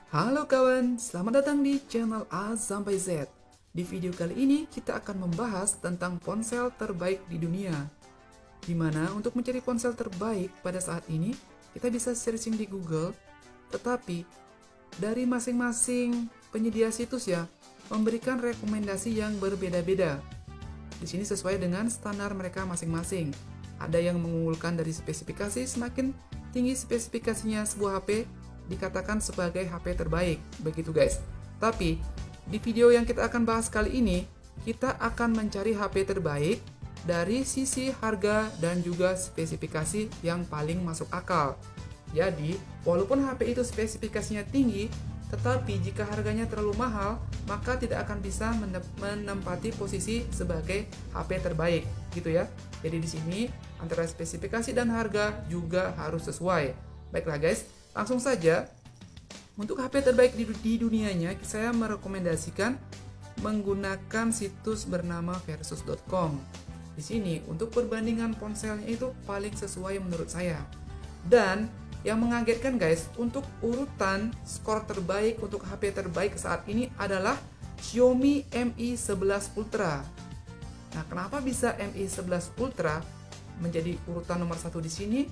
Halo kawan, selamat datang di channel A sampai Z. Di video kali ini kita akan membahas tentang ponsel terbaik di dunia. Dimana untuk mencari ponsel terbaik pada saat ini, kita bisa searching di Google, tetapi dari masing-masing penyedia situs ya, memberikan rekomendasi yang berbeda-beda. Di sini sesuai dengan standar mereka masing-masing. Ada yang mengunggulkan dari spesifikasi, semakin tinggi spesifikasinya sebuah HP, dikatakan sebagai HP terbaik, begitu guys. Tapi di video yang kita akan bahas kali ini, kita akan mencari HP terbaik dari sisi harga dan juga spesifikasi yang paling masuk akal. Jadi, walaupun HP itu spesifikasinya tinggi, tetapi jika harganya terlalu mahal, maka tidak akan bisa menempati posisi sebagai HP terbaik, gitu ya. Jadi di sini antara spesifikasi dan harga juga harus sesuai. Baiklah guys, langsung saja. Untuk HP terbaik di dunianya, saya merekomendasikan menggunakan situs bernama versus.com. Di sini untuk perbandingan ponselnya itu paling sesuai menurut saya. Dan yang mengagetkan guys, untuk urutan skor terbaik untuk HP terbaik saat ini adalah Xiaomi Mi 11 Ultra. Nah, kenapa bisa Mi 11 Ultra menjadi urutan nomor 1 di sini?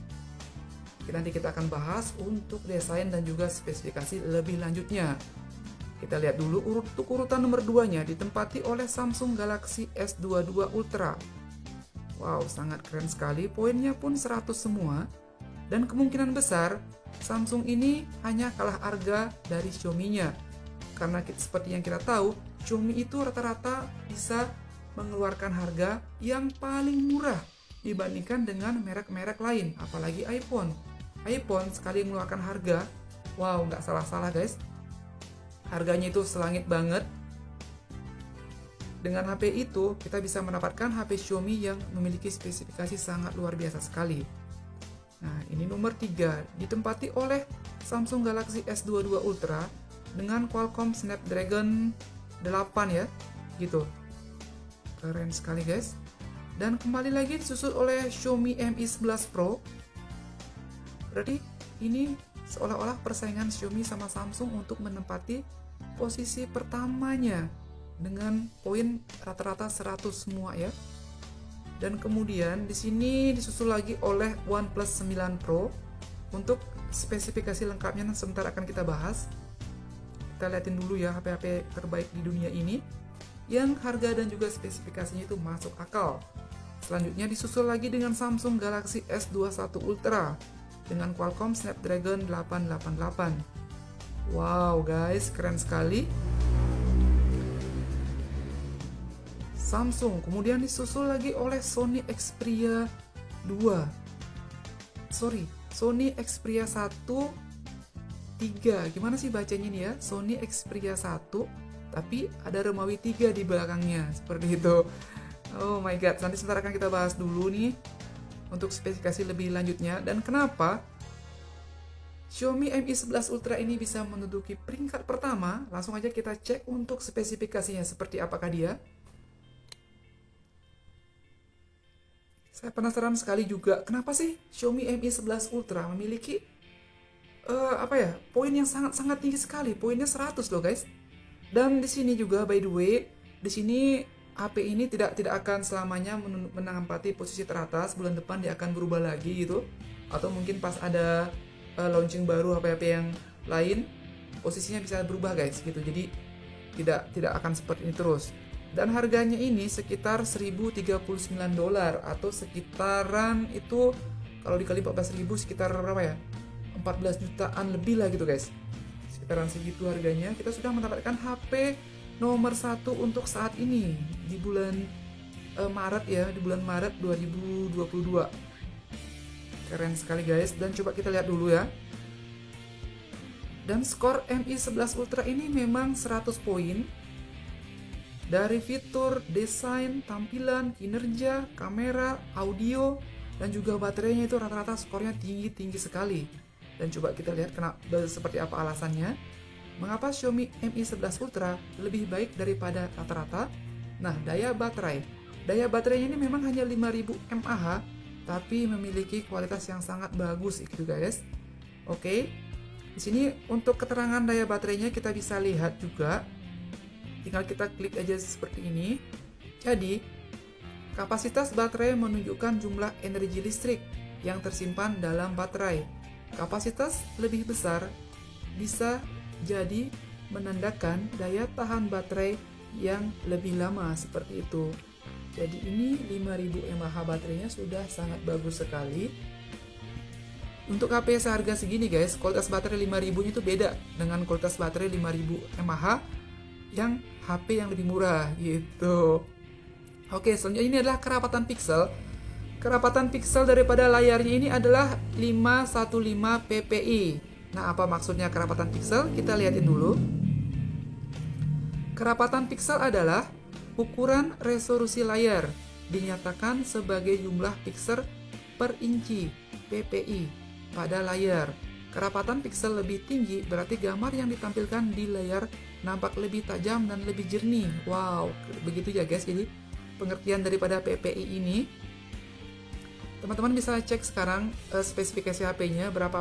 Nanti kita akan bahas untuk desain dan juga spesifikasi lebih lanjutnya. Kita lihat dulu untuk urutan nomor 2-nya ditempati oleh Samsung Galaxy S22 Ultra. Wow, sangat keren sekali, poinnya pun 100 semua. Dan kemungkinan besar Samsung ini hanya kalah harga dari Xiaomi-nya. Karena seperti yang kita tahu, Xiaomi itu rata-rata bisa mengeluarkan harga yang paling murah dibandingkan dengan merek-merek lain, apalagi iPhone sekali mengeluarkan harga, wow, nggak salah-salah guys, harganya itu selangit banget. Dengan HP itu kita bisa mendapatkan HP Xiaomi yang memiliki spesifikasi sangat luar biasa sekali. Nah, ini nomor 3 ditempati oleh Samsung Galaxy S22 Ultra dengan Qualcomm Snapdragon 8 ya, gitu. Keren sekali guys. Dan kembali lagi disusul oleh Xiaomi Mi 11 Pro. Berarti ini seolah-olah persaingan Xiaomi sama Samsung untuk menempati posisi pertamanya dengan poin rata-rata 100 semua ya. Dan kemudian di sini disusul lagi oleh OnePlus 9 Pro. Untuk spesifikasi lengkapnya sebentar akan kita bahas. Kita liatin dulu ya HP-HP terbaik di dunia ini yang harga dan juga spesifikasinya itu masuk akal. Selanjutnya disusul lagi dengan Samsung Galaxy S21 Ultra dengan Qualcomm Snapdragon 888. Wow guys, keren sekali. Samsung, kemudian disusul lagi oleh Sony Xperia 2. Sony Xperia 1 3. Gimana sih bacanya ini ya? Sony Xperia 1, tapi ada Romawi 3 di belakangnya, seperti itu. Oh my god, nanti sebentar akan kita bahas dulu nih untuk spesifikasi lebih lanjutnya dan kenapa Xiaomi Mi 11 Ultra ini bisa menduduki peringkat pertama. Langsung aja kita cek untuk spesifikasinya seperti apakah dia. Saya penasaran sekali juga kenapa sih Xiaomi Mi 11 Ultra memiliki poin yang sangat-sangat tinggi sekali. Poinnya 100 loh guys. Dan di sini juga by the way, di sini HP ini tidak akan selamanya menempati posisi teratas. Bulan depan dia akan berubah lagi gitu. Atau mungkin pas ada launching baru HP-HP yang lain, posisinya bisa berubah guys gitu. Jadi tidak akan seperti ini terus. Dan harganya ini sekitar $1.039 atau sekitaran itu kalau dikali 14.000 sekitar berapa ya? 14 jutaan lebih lah gitu guys. Sekitaran segitu harganya. Kita sudah mendapatkan HP nomor 1 untuk saat ini di bulan Maret ya, di bulan Maret 2022. Keren sekali guys. Dan coba kita lihat dulu ya. Dan skor Mi 11 Ultra ini memang 100 poin. Dari fitur, desain, tampilan, kinerja, kamera, audio, dan juga baterainya itu rata-rata skornya tinggi sekali. Dan coba kita lihat seperti apa alasannya. Mengapa Xiaomi Mi 11 Ultra lebih baik daripada rata-rata? Nah, daya baterai. Daya baterainya ini memang hanya 5000 mAh, tapi memiliki kualitas yang sangat bagus gitu guys. Oke. Di sini untuk keterangan daya baterainya kita bisa lihat juga. Tinggal kita klik aja seperti ini. Jadi, kapasitas baterai menunjukkan jumlah energi listrik yang tersimpan dalam baterai. Kapasitas lebih besar bisa jadi menandakan daya tahan baterai yang lebih lama seperti itu. Jadi ini 5000 mAh baterainya sudah sangat bagus sekali. Untuk HP seharga segini guys, kualitas baterai 5000 itu beda dengan kualitas baterai 5000 mAh yang HP yang lebih murah gitu. Oke, selanjutnya ini adalah kerapatan pixel. Kerapatan pixel daripada layarnya ini adalah 515 ppi. Nah, apa maksudnya kerapatan pixel? Kita lihatin dulu. Kerapatan pixel adalah ukuran resolusi layar, dinyatakan sebagai jumlah pixel per inci ppi pada layar. Kerapatan pixel lebih tinggi berarti gambar yang ditampilkan di layar nampak lebih tajam dan lebih jernih. Wow, begitu ya guys. Jadi pengertian daripada ppi ini, teman-teman bisa cek sekarang spesifikasi HP-nya berapa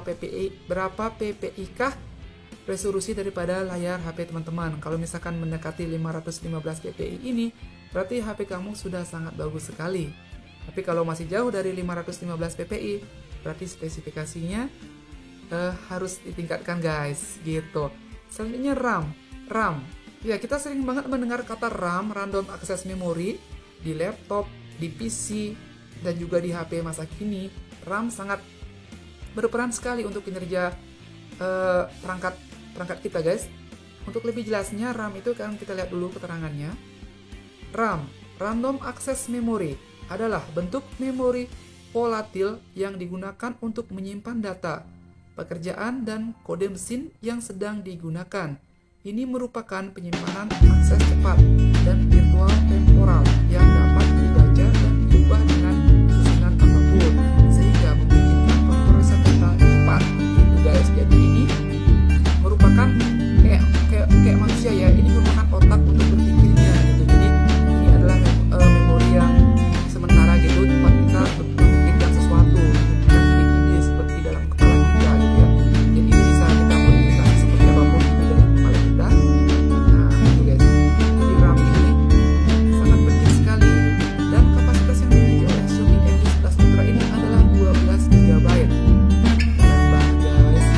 ppi kah resolusi daripada layar HP teman-teman. Kalau misalkan mendekati 515 ppi ini, berarti HP kamu sudah sangat bagus sekali. Tapi kalau masih jauh dari 515 ppi, berarti spesifikasinya harus ditingkatkan guys, gitu. Selanjutnya RAM. Ya, kita sering banget mendengar kata RAM, Random Access Memory, di laptop, di PC, dan juga di HP masa kini. RAM sangat berperan sekali untuk kinerja perangkat kita guys. Untuk lebih jelasnya, RAM itu kan kita lihat dulu keterangannya. RAM, Random Access Memory, adalah bentuk memori volatil yang digunakan untuk menyimpan data, pekerjaan, dan kode mesin yang sedang digunakan. Ini merupakan penyimpanan akses cepat dan virtual temporal yang dapat dibaca dan diubah dengan susunan apapun, sehingga memungkinkan pemrosesan data cepat. Itu guys, jadi ini merupakan kayak manusia ya, ini merupakan otak untuk berpikirnya gitu. Jadi ini adalah memori yang sementara gitu, tempat kita memikirkan sesuatu, memikirkan ide-ide seperti dalam kepala kita gitu ya. Jadi ini bisa kita modifikasi seperti apapun di dalam kepala kita. Nah itu guys, jadi RAM ini sangat penting sekali, dan kapasitas yang dimiliki oleh Xiaomi Mi 11 Ultra ini adalah 12 GB. Nambah guys,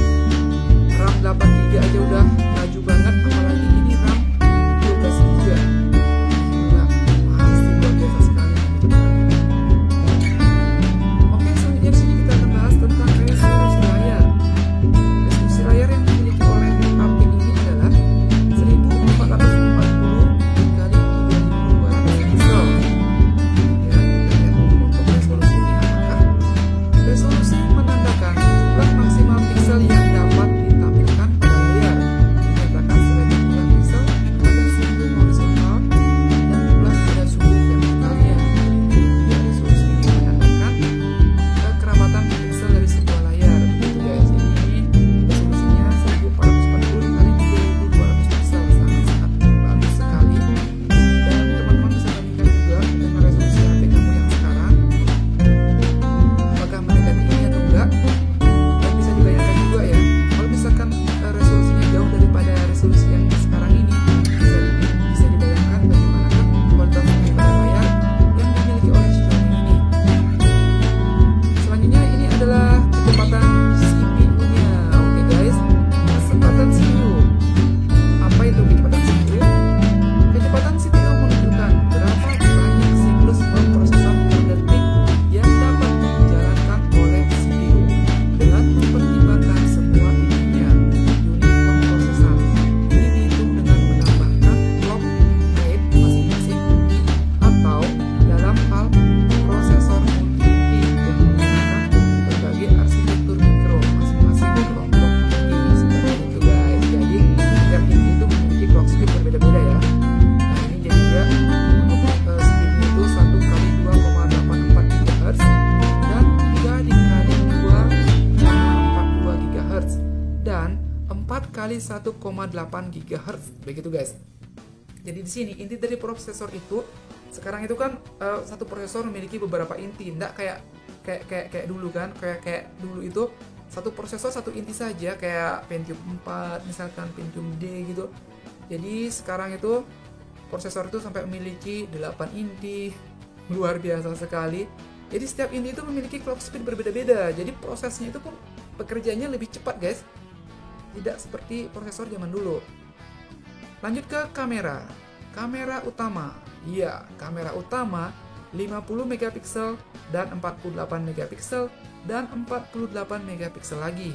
RAM 8GB aja udah laju banget, apalagi ini RAM 12GB. Nah, pasti luar biasa sekali kecepatan. Oke, selanjutnya di sini kita akan bahas tentang resolusi layar. Resolusi layar yang dimiliki oleh HP ini adalah 1440 kali 3200 pixel. Ya, kita lihat dulu untuk resolusi ini apakah. Resolusi menandakan jumlah maksimal pixel yang dapat ditampilkan pada layar, dinyatakan sebagai jumlah pixel pada sumbu horizontal dan jumlah pada sumbu vertikalnya. Jadi resolusi ini menandakan kerapatan pixel dari sebuah layar. Begitu guys, ini resolusinya 1440 kali 3200 pixel, sangat-sangat bagus sekali. Dan teman-teman bisa bandingkan juga dengan resolusi HP kamu yang sekarang, apakah mendekati ini atau enggak. Dan bisa dibayangkan juga ya, kalau misalkan resolusinya jauh daripada resolusi yang sekarang ini, bisa dibayangkan bagaimana kualitas daripada layar yang dimiliki oleh Xiaomi ini. Selanjutnya ini adalah kecepatan CPU-nya. Oke guys, kecepatan CPU. Apa itu kecepatan CPU? Kecepatan CPU menunjukkan berapa banyak siklus pemrosesan per detik yang dapat dijalankan oleh CPU dengan mempertimbangkan semua ininya unit pemrosesan. Ini dihitung dengan menambahkan clock rate masing-masing, atau dalam hal prosesor multi-inti yang menggunakan berbagai arsitektur mikro masing-masing kelompok inti seperti itu guys. Jadi tiap inti itu memiliki clock speed berbeda-beda ya. Nah ini jadi juga untuk speednya itu 1 kali 2,84 GHz dan 3 dikali 2,42 GHz dan 4 kali 1,8 GHz. Begitu guys. Jadi di sini inti dari prosesor itu sekarang itu kan satu prosesor memiliki beberapa inti, enggak kayak dulu kan, kayak dulu itu satu prosesor satu inti saja, kayak Pentium 4 misalkan, Pentium D gitu. Jadi sekarang itu prosesor itu sampai memiliki 8 inti, luar biasa sekali. Jadi setiap inti itu memiliki clock speed berbeda-beda, jadi prosesnya itu pun pekerjaannya lebih cepat guys, tidak seperti prosesor zaman dulu. Lanjut ke kamera. Kamera utama, iya, kamera utama 50 megapiksel dan 48 megapiksel dan 48 megapiksel lagi.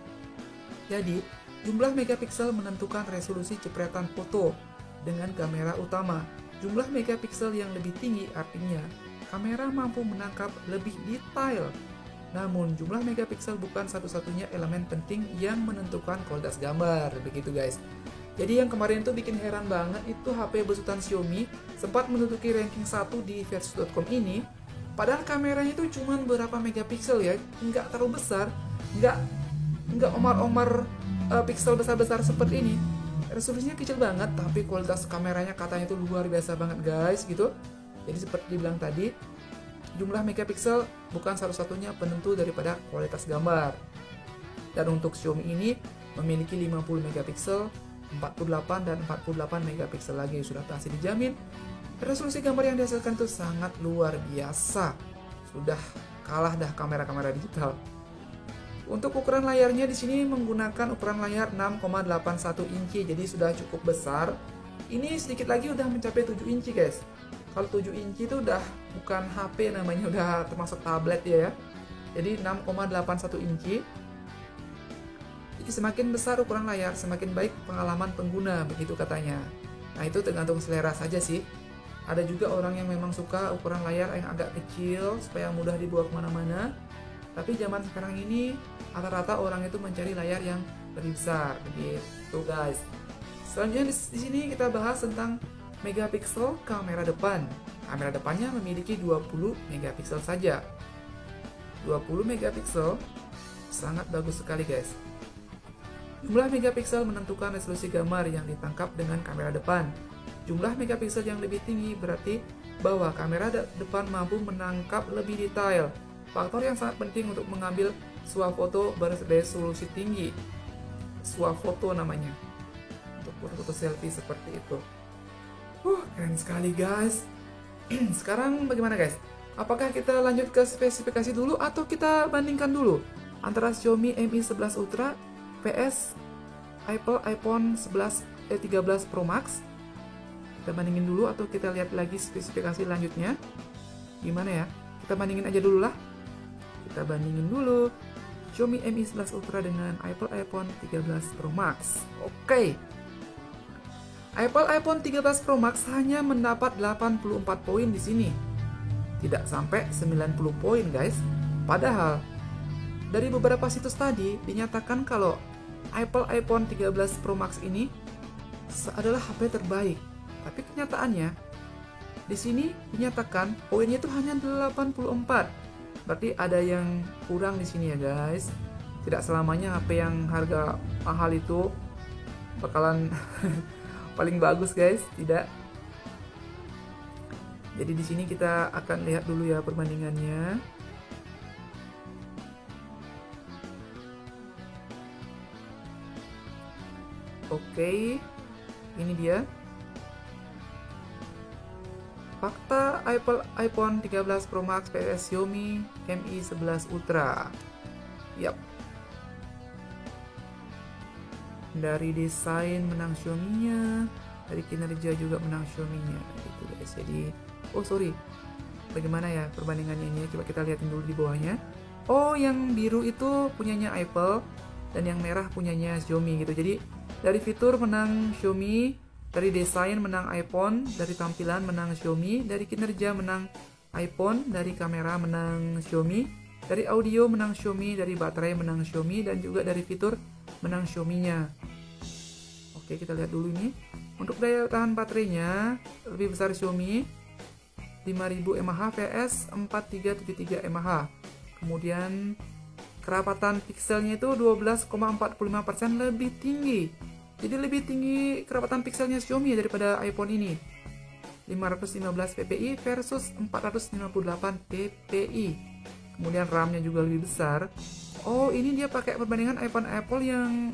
Jadi, jumlah megapiksel menentukan resolusi jepretan foto dengan kamera utama. Jumlah megapiksel yang lebih tinggi artinya kamera mampu menangkap lebih detail. Namun, jumlah megapiksel bukan satu-satunya elemen penting yang menentukan kualitas gambar, begitu guys. Jadi yang kemarin tuh bikin heran banget itu HP besutan Xiaomi sempat menduduki ranking 1 di versus.com ini. Padahal kameranya itu cuma berapa megapiksel ya, nggak terlalu besar, nggak omar-omar piksel besar-besar seperti ini. Resolusinya kecil banget, tapi kualitas kameranya katanya itu luar biasa banget guys gitu. Jadi seperti dibilang tadi, jumlah megapiksel bukan satu-satunya penentu daripada kualitas gambar. Dan untuk Xiaomi ini memiliki 50 megapiksel, 48 dan 48 megapiksel lagi, sudah pasti dijamin resolusi gambar yang dihasilkan itu sangat luar biasa, sudah kalah dah kamera-kamera digital. Untuk ukuran layarnya di sini menggunakan ukuran layar 6,81 inci, jadi sudah cukup besar. Ini sedikit lagi udah mencapai 7 inci guys. Kalau 7 inci itu udah bukan HP namanya, udah termasuk tablet ya. Jadi 6,81 inci. Jadi semakin besar ukuran layar, semakin baik pengalaman pengguna, begitu katanya. Nah itu tergantung selera saja sih. Ada juga orang yang memang suka ukuran layar yang agak kecil supaya mudah dibawa kemana-mana. Tapi zaman sekarang ini rata-rata orang itu mencari layar yang lebih besar, begitu guys. Selanjutnya di sini kita bahas tentang megapiksel kamera depan. Kamera depannya memiliki 20 megapiksel saja. 20 megapiksel sangat bagus sekali guys. Jumlah megapiksel menentukan resolusi gambar yang ditangkap dengan kamera depan. Jumlah megapiksel yang lebih tinggi berarti bahwa kamera depan mampu menangkap lebih detail. Faktor yang sangat penting untuk mengambil swafoto beresolusi tinggi. Swafoto namanya. Untuk foto-foto selfie seperti itu. Keren sekali guys. Sekarang bagaimana guys? Apakah kita lanjut ke spesifikasi dulu atau kita bandingkan dulu antara Xiaomi Mi 11 Ultra PS Apple iPhone 13 Pro Max? Kita bandingin dulu atau kita lihat lagi spesifikasi lanjutnya gimana ya? Kita bandingin aja dulu lah. Kita bandingin dulu Xiaomi Mi 11 Ultra dengan Apple iPhone 13 Pro Max. Oke. Apple iPhone 13 Pro Max hanya mendapat 84 poin di sini. Tidak sampai 90 poin guys. Padahal dari beberapa situs tadi dinyatakan kalau Apple iPhone 13 Pro Max ini adalah HP terbaik. Tapi kenyataannya di sini dinyatakan poinnya itu hanya 84. Berarti ada yang kurang di sini ya guys. Tidak selamanya HP yang harga mahal itu bakalan paling bagus guys, tidak. Jadi di sini kita akan lihat dulu ya perbandingannya. Oke, ini dia fakta Apple iPhone 13 Pro Max vs Xiaomi Mi 11 Ultra. Yap. Dari desain menang Xiaomi-nya, dari kinerja juga menang Xiaomi-nya gitu guys. Jadi, bagaimana ya perbandingannya ini? Coba kita lihatin dulu di bawahnya. Oh, yang biru itu punyanya Apple dan yang merah punyanya Xiaomi gitu. Jadi, dari fitur menang Xiaomi, dari desain menang iPhone, dari tampilan menang Xiaomi, dari kinerja menang iPhone, dari kamera menang Xiaomi, dari audio menang Xiaomi, dari baterai menang Xiaomi, dan juga dari fitur menang Xiaomi-nya. Oke, kita lihat dulu ini. Untuk daya tahan baterainya lebih besar Xiaomi 5000 mAh vs 4373 mAh. Kemudian kerapatan pixelnya itu 12,45% lebih tinggi. Jadi lebih tinggi kerapatan pixelnya Xiaomi daripada iPhone ini. 515 ppi versus 458 ppi. Kemudian RAM-nya juga lebih besar. Oh, ini dia pakai perbandingan iPhone Apple yang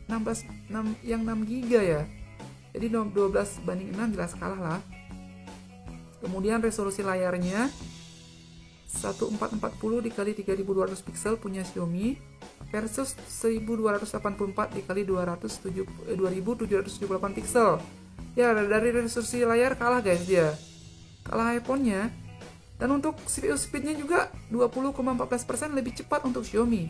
6 GB ya. Jadi 12 banding 6 jelas kalah lah. Kemudian resolusi layarnya 1440 dikali 3200 pixel punya Xiaomi versus 1284 dikali 2778 pixel. Ya, dari resolusi layar kalah guys dia. Kalah iPhone-nya. Dan untuk CPU speednya juga 20,14% lebih cepat untuk Xiaomi.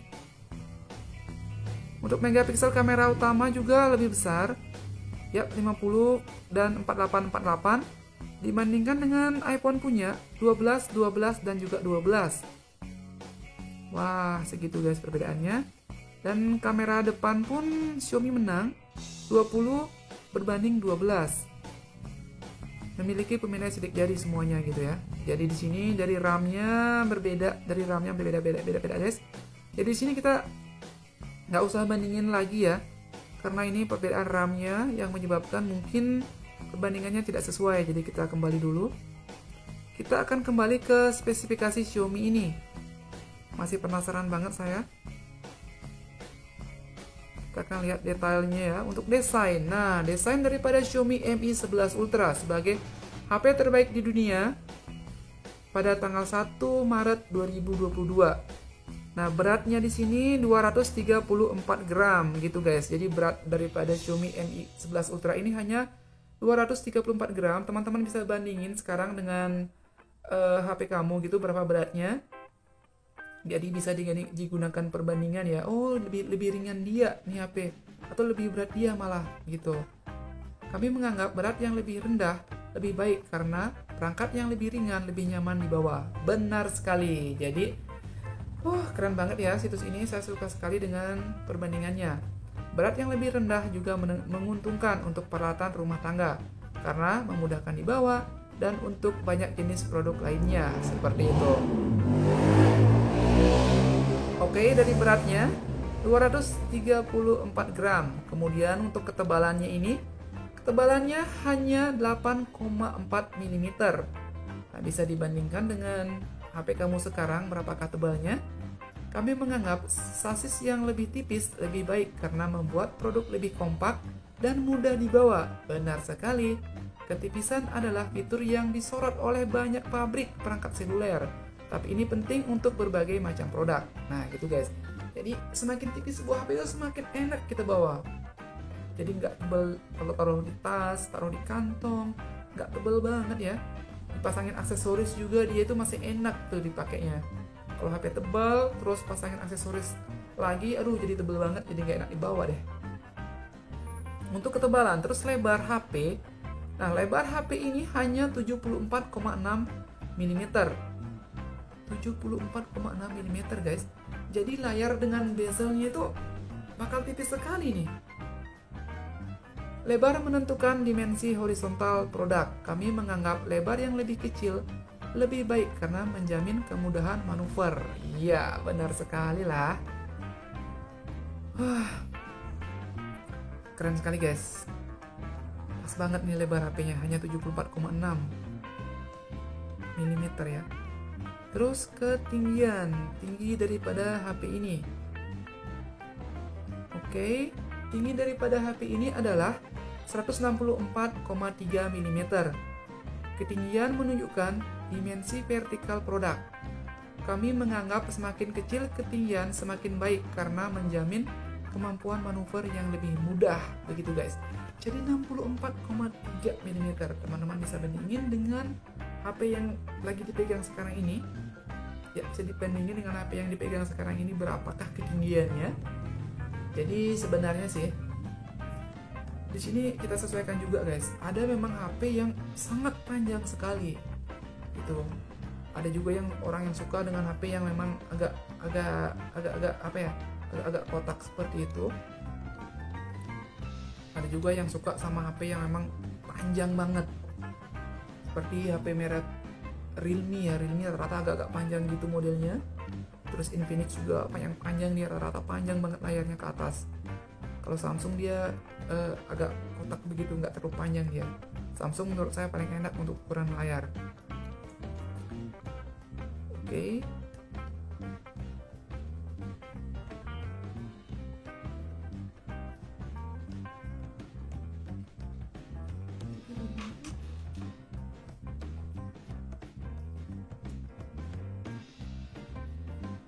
Untuk megapiksel kamera utama juga lebih besar. Ya, 50 dan 4848 dibandingkan dengan iPhone punya 12, 12 dan juga 12. Wah, segitu guys perbedaannya. Dan kamera depan pun Xiaomi menang 20 berbanding 12. Memiliki pemindai sidik jari semuanya gitu ya. Jadi di sini dari RAM-nya berbeda, beda guys. Jadi di sini kita nggak usah bandingin lagi ya, karena ini perbedaan RAM-nya yang menyebabkan mungkin perbandingannya tidak sesuai. Jadi kita kembali dulu. Kita akan kembali ke spesifikasi Xiaomi ini. Masih penasaran banget saya. Kita akan lihat detailnya ya. Untuk desain, nah desain daripada Xiaomi Mi 11 Ultra sebagai HP terbaik di dunia pada tanggal 1 Maret 2022. Nah beratnya di sini 234 gram gitu guys. Jadi berat daripada Xiaomi Mi 11 Ultra ini hanya 234 gram. Teman-teman bisa bandingin sekarang dengan HP kamu gitu berapa beratnya. Jadi bisa digunakan perbandingan ya. Oh, lebih ringan dia nih HP atau lebih berat dia malah gitu. Kami menganggap berat yang lebih rendah lebih baik karena perangkat yang lebih ringan lebih nyaman dibawa. Benar sekali. Jadi, keren banget ya situs ini. Saya suka sekali dengan perbandingannya. Berat yang lebih rendah juga menguntungkan untuk peralatan rumah tangga karena memudahkan dibawa dan untuk banyak jenis produk lainnya seperti itu. Oke, dari beratnya 234 gram. Kemudian untuk ketebalannya ini, ketebalannya hanya 8,4 mm. Nah, bisa dibandingkan dengan HP kamu sekarang berapakah tebalnya? Kami menganggap sasis yang lebih tipis lebih baik karena membuat produk lebih kompak dan mudah dibawa. Benar sekali. Ketipisan adalah fitur yang disorot oleh banyak pabrik perangkat seluler. Tapi ini penting untuk berbagai macam produk. Nah gitu guys. Jadi semakin tipis sebuah HP itu semakin enak kita bawa. Jadi nggak tebel kalau taruh di tas, taruh di kantong, nggak tebel banget ya. Dipasangin aksesoris juga dia itu masih enak tuh dipakainya. Kalau HP tebal terus pasangin aksesoris lagi, aduh jadi tebel banget, jadi nggak enak dibawa deh. Untuk ketebalan terus lebar HP. Nah lebar HP ini hanya 74,6 mm. 74,6 mm guys. Jadi layar dengan bezelnya itu bakal tipis sekali nih. Lebar menentukan dimensi horizontal produk. Kami menganggap lebar yang lebih kecil lebih baik karena menjamin kemudahan manuver. Iya, benar sekali lah. Keren sekali guys. Pas banget nih lebar HP-nya, hanya 74,6 mm ya. Terus ketinggian, tinggi daripada HP ini. Oke, tinggi daripada HP ini adalah 164,3 mm. Ketinggian menunjukkan dimensi vertikal produk. Kami menganggap semakin kecil ketinggian semakin baik karena menjamin kemampuan manuver yang lebih mudah, begitu guys. Jadi 64,3 mm, teman-teman bisa bandingin dengan HP yang lagi dipegang sekarang ini. Ya, bisa dibandingin dengan HP yang dipegang sekarang ini berapakah ketinggiannya. Jadi sebenarnya sih di sini kita sesuaikan juga guys. Ada memang HP yang sangat panjang sekali. Itu. Ada juga yang orang yang suka dengan HP yang memang agak kotak seperti itu. Ada juga yang suka sama HP yang memang panjang banget. Seperti HP merek Realme ya, Realme rata-rata agak panjang gitu modelnya. Terus Infinix juga panjang dia, rata-rata panjang banget layarnya ke atas. Kalau Samsung dia agak kotak begitu, nggak terlalu panjang dia. Samsung menurut saya paling enak untuk ukuran layar. Oke.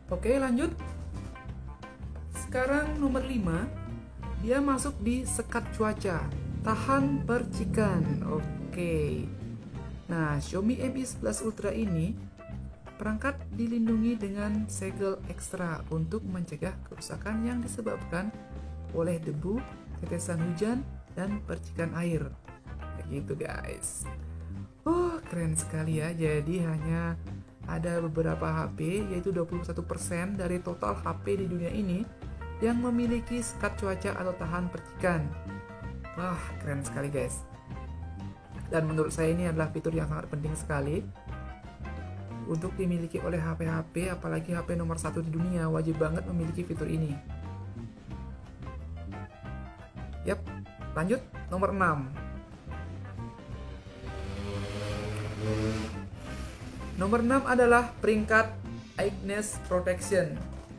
Oke, lanjut. Sekarang nomor 5, dia masuk di sekat cuaca, tahan percikan. Oke. Nah, Xiaomi Mi 11 Ultra ini perangkat dilindungi dengan segel ekstra untuk mencegah kerusakan yang disebabkan oleh debu, tetesan hujan, dan percikan air. Begitu guys. Keren sekali ya. Jadi hanya ada beberapa HP, yaitu 21% dari total HP di dunia ini yang memiliki sekat cuaca atau tahan percikan. Wah, keren sekali guys. Dan menurut saya ini adalah fitur yang sangat penting sekali untuk dimiliki oleh HP-HP, apalagi HP nomor 1 di dunia. Wajib banget memiliki fitur ini. Yap, lanjut nomor 6. Nomor 6 adalah peringkat Ignition Protection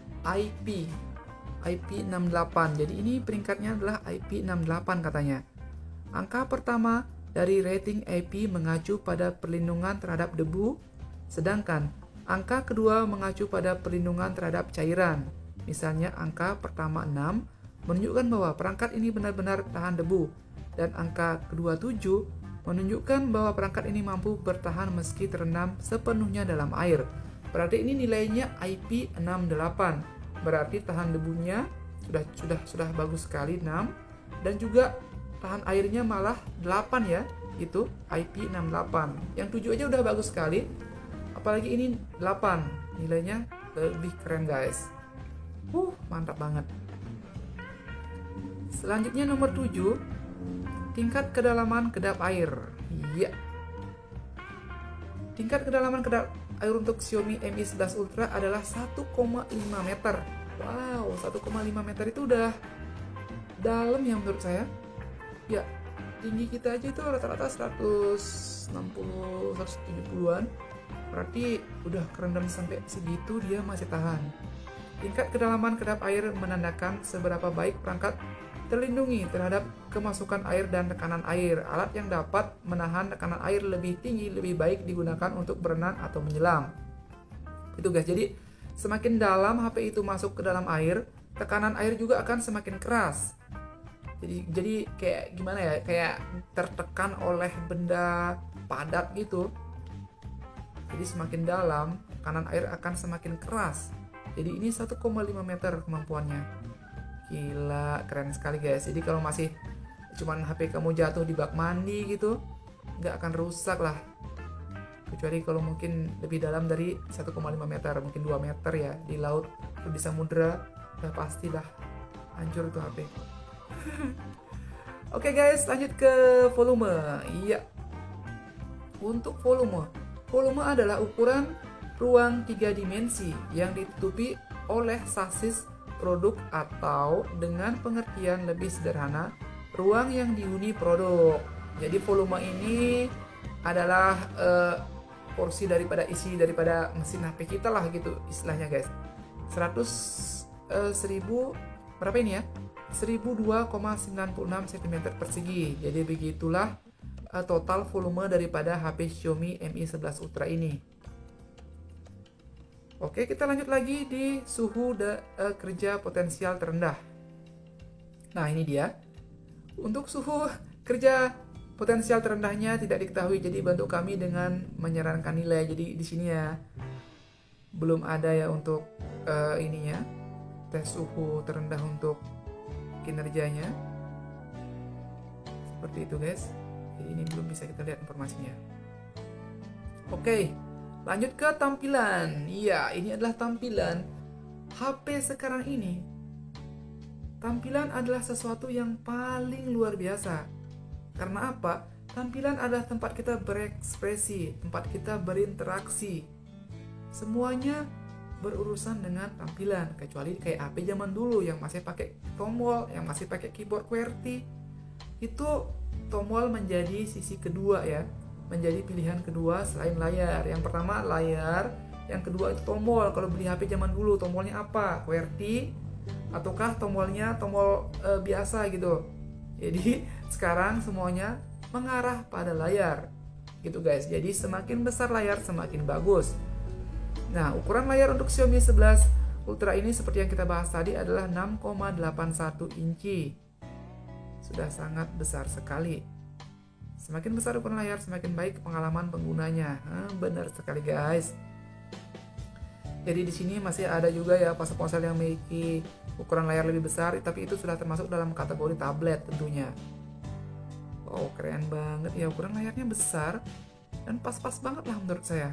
IP68. Jadi ini peringkatnya adalah IP68 katanya. Angka pertama dari rating IP mengacu pada perlindungan terhadap debu, sedangkan angka kedua mengacu pada perlindungan terhadap cairan. Misalnya angka pertama 6 menunjukkan bahwa perangkat ini benar-benar tahan debu, dan angka kedua 7 menunjukkan bahwa perangkat ini mampu bertahan meski terendam sepenuhnya dalam air. Berarti ini nilainya IP68. Berarti tahan debunya sudah bagus sekali 6, dan juga tahan airnya malah 8 ya. Itu IP68. Yang 7 aja udah bagus sekali. Apalagi ini 8. Nilainya lebih keren guys. Mantap banget. Selanjutnya nomor 7. Tingkat kedalaman kedap air. Iya. Tingkat kedalaman kedap air untuk Xiaomi Mi 11 Ultra adalah 1,5 meter. Wow, 1,5 meter itu udah dalam ya menurut saya. Ya, tinggi kita aja itu rata-rata 160, 170-an. Berarti udah kerendam sampai segitu dia masih tahan. Tingkat kedalaman kedap air menandakan seberapa baik perangkat terlindungi terhadap kemasukan air dan tekanan air. Alat yang dapat menahan tekanan air lebih tinggi lebih baik digunakan untuk berenang atau menyelam. Itu guys. Jadi semakin dalam HP itu masuk ke dalam air, tekanan air juga akan semakin keras. Jadi kayak gimana ya? Kayak tertekan oleh benda padat gitu. Jadi semakin dalam, tekanan air akan semakin keras. Jadi ini 1,5 meter kemampuannya. Gila, keren sekali guys. Jadi kalau masih cuman HP kamu jatuh di bak mandi gitu, nggak akan rusak lah. Kecuali kalau mungkin lebih dalam dari 1,5 meter, mungkin 2 meter ya, di laut atau di samudra, udah pastilah hancur tuh HP. Oke guys, lanjut ke volume. Iya. Untuk volume adalah ukuran ruang 3 dimensi yang ditutupi oleh sasis produk, atau dengan pengertian lebih sederhana, ruang yang dihuni produk. Jadi volume ini adalah porsi daripada isi daripada mesin HP kita lah gitu istilahnya guys. 1000 berapa ini ya? 1002,96 cm persegi. Jadi begitulah total volume daripada HP Xiaomi Mi 11 Ultra ini. Oke, kita lanjut lagi di suhu kerja potensial terendah. Nah, ini dia. Untuk suhu kerja potensial terendahnya tidak diketahui, jadi bantu kami dengan menyarankan nilai. Jadi di sini ya belum ada ya untuk ininya, tes suhu terendah untuk kinerjanya. Seperti itu guys. Jadi ini belum bisa kita lihat informasinya. Oke. Lanjut ke tampilan. Iya, ini adalah tampilan HP sekarang ini. Tampilan adalah sesuatu yang paling luar biasa. Karena apa? Tampilan adalah tempat kita berekspresi, tempat kita berinteraksi. Semuanya berurusan dengan tampilan, kecuali kayak HP zaman dulu yang masih pakai tombol, yang masih pakai keyboard QWERTY. Itu tombol menjadi sisi kedua ya. Menjadi pilihan kedua selain layar. Yang pertama layar, yang kedua itu tombol. Kalau beli HP zaman dulu tombolnya apa? QWERTY ataukah tombolnya tombol biasa gitu. Jadi sekarang semuanya mengarah pada layar gitu guys. Jadi semakin besar layar semakin bagus. Nah, ukuran layar untuk Xiaomi 11 Ultra ini seperti yang kita bahas tadi adalah 6,81 inci. Sudah sangat besar sekali. Semakin besar ukuran layar, semakin baik pengalaman penggunanya. Benar sekali guys. Jadi di sini masih ada juga ya ponsel-ponsel yang memiliki ukuran layar lebih besar, tapi itu sudah termasuk dalam kategori tablet tentunya. Wow, keren banget ya, ukuran layarnya besar dan pas-pas banget lah menurut saya.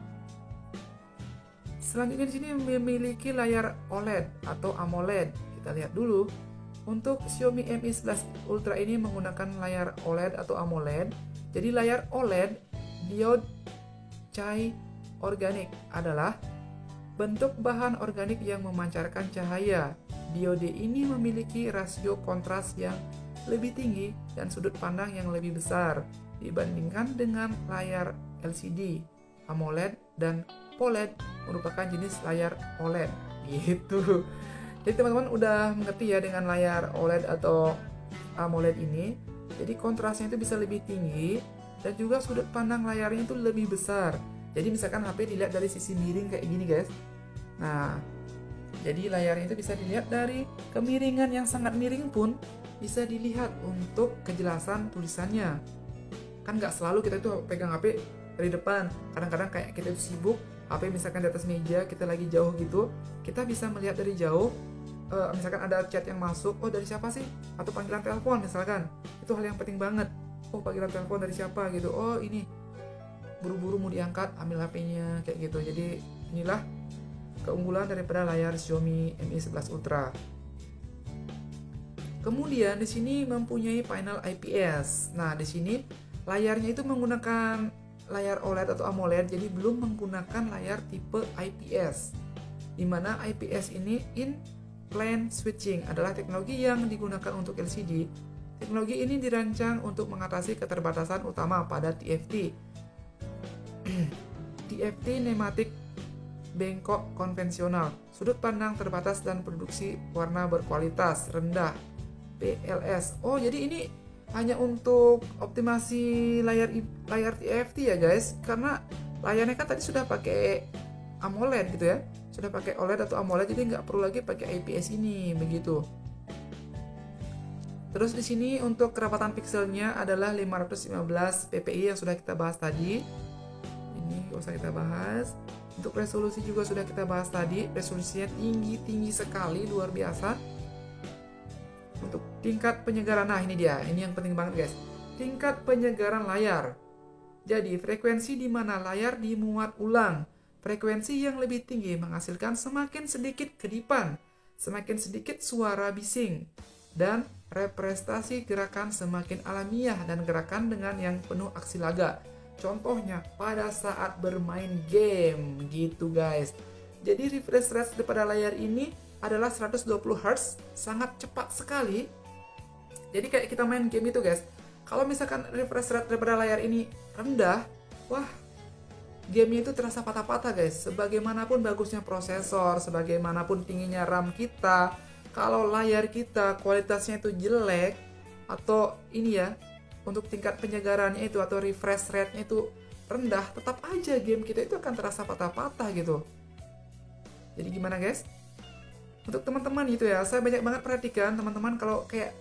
Selanjutnya di sini memiliki layar OLED atau AMOLED. Kita lihat dulu. Untuk Xiaomi Mi 11 Ultra ini menggunakan layar OLED atau AMOLED. Jadi layar OLED diode cahaya organik adalah bentuk bahan organik yang memancarkan cahaya. Diode ini memiliki rasio kontras yang lebih tinggi dan sudut pandang yang lebih besar dibandingkan dengan layar LCD, AMOLED, dan OLED merupakan jenis layar OLED gitu. Jadi teman-teman udah mengerti ya dengan layar OLED atau AMOLED ini. Jadi kontrasnya itu bisa lebih tinggi dan juga sudut pandang layarnya itu lebih besar. Jadi misalkan HP dilihat dari sisi miring kayak gini guys. Nah, jadi layarnya itu bisa dilihat dari kemiringan yang sangat miring pun bisa dilihat untuk kejelasan tulisannya. Kan nggak selalu kita itu pegang HP dari depan. Kadang-kadang kayak kita itu sibuk, HP misalkan di atas meja, kita lagi jauh gitu, kita bisa melihat dari jauh. Misalkan ada chat yang masuk, oh dari siapa sih? Atau panggilan telepon misalkan, itu hal yang penting banget. Oh panggilan telepon dari siapa gitu, oh ini buru-buru mau diangkat, ambil HP-nya kayak gitu. Jadi inilah keunggulan daripada layar Xiaomi Mi 11 Ultra. Kemudian di sini mempunyai panel IPS. Nah di sini layarnya itu menggunakan layar OLED atau AMOLED, jadi belum menggunakan layar tipe IPS. Dimana IPS ini in-plane switching adalah teknologi yang digunakan untuk LCD. Teknologi ini dirancang untuk mengatasi keterbatasan utama pada TFT. TFT nematik bengkok konvensional, sudut pandang terbatas dan produksi warna berkualitas rendah PLS. Oh jadi ini hanya untuk optimasi layar TFT ya guys, karena layarnya kan tadi sudah pakai AMOLED gitu ya, sudah pakai OLED atau AMOLED, jadi nggak perlu lagi pakai IPS ini begitu. Terus di sini untuk kerapatan pixelnya adalah 515 ppi yang sudah kita bahas tadi. Ini nggak usah kita bahas. Untuk resolusi juga sudah kita bahas tadi, resolusinya tinggi sekali, luar biasa. Untuk tingkat penyegaran, nah ini dia, ini yang penting banget guys, tingkat penyegaran layar. Jadi frekuensi di mana layar dimuat ulang, frekuensi yang lebih tinggi menghasilkan semakin sedikit kedipan, semakin sedikit suara bising, dan representasi gerakan semakin alamiah dan gerakan dengan yang penuh aksi laga. Contohnya pada saat bermain game gitu guys. Jadi refresh rate daripada layar ini adalah 120 Hz, sangat cepat sekali. Jadi kayak kita main game itu guys, kalau misalkan refresh rate daripada layar ini rendah, wah gamenya itu terasa patah-patah guys. Sebagaimanapun bagusnya prosesor, sebagaimanapun tingginya RAM kita, kalau layar kita kualitasnya itu jelek, atau ini ya, untuk tingkat penyegarannya itu atau refresh rate-nya itu rendah, tetap aja game kita itu akan terasa patah-patah gitu. Jadi gimana guys? Untuk teman-teman gitu ya, saya banyak banget perhatikan teman-teman kalau kayak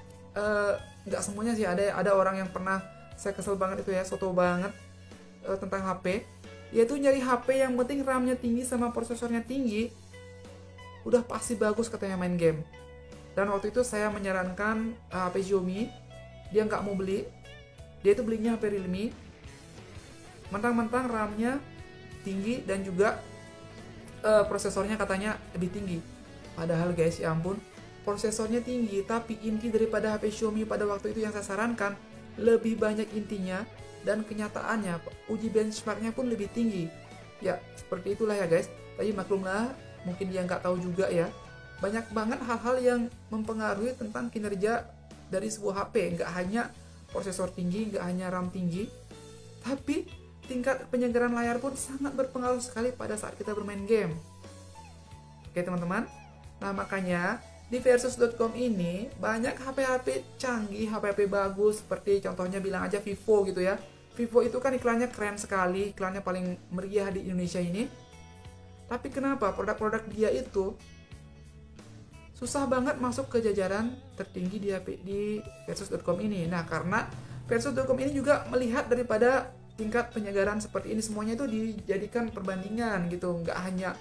nggak semuanya sih, ada orang yang pernah saya kesel banget itu ya, soto banget tentang HP, yaitu nyari HP yang penting RAM-nya tinggi sama prosesornya tinggi, udah pasti bagus katanya main game. Dan waktu itu saya menyarankan HP Xiaomi, dia nggak mau beli, dia itu belinya HP Realme, mentang-mentang RAM-nya tinggi dan juga prosesornya katanya lebih tinggi. Padahal guys, ya ampun, prosesornya tinggi, tapi inti daripada HP Xiaomi pada waktu itu yang saya sarankan lebih banyak intinya, dan kenyataannya uji benchmarknya pun lebih tinggi. Ya, seperti itulah ya guys. Tapi maklumlah, mungkin dia nggak tahu juga ya. Banyak banget hal-hal yang mempengaruhi tentang kinerja dari sebuah HP. Nggak hanya prosesor tinggi, nggak hanya RAM tinggi, tapi tingkat penyegaran layar pun sangat berpengaruh sekali pada saat kita bermain game. Oke teman-teman, nah makanya di versus.com ini banyak HP-HP canggih, HP-HP bagus, seperti contohnya bilang aja Vivo gitu ya. Vivo itu kan iklannya keren sekali, iklannya paling meriah di Indonesia ini. Tapi kenapa produk-produk dia itu susah banget masuk ke jajaran tertinggi di Versus.com ini? Nah, karena Versus.com ini juga melihat daripada tingkat penyegaran seperti ini, semuanya itu dijadikan perbandingan gitu, nggak hanya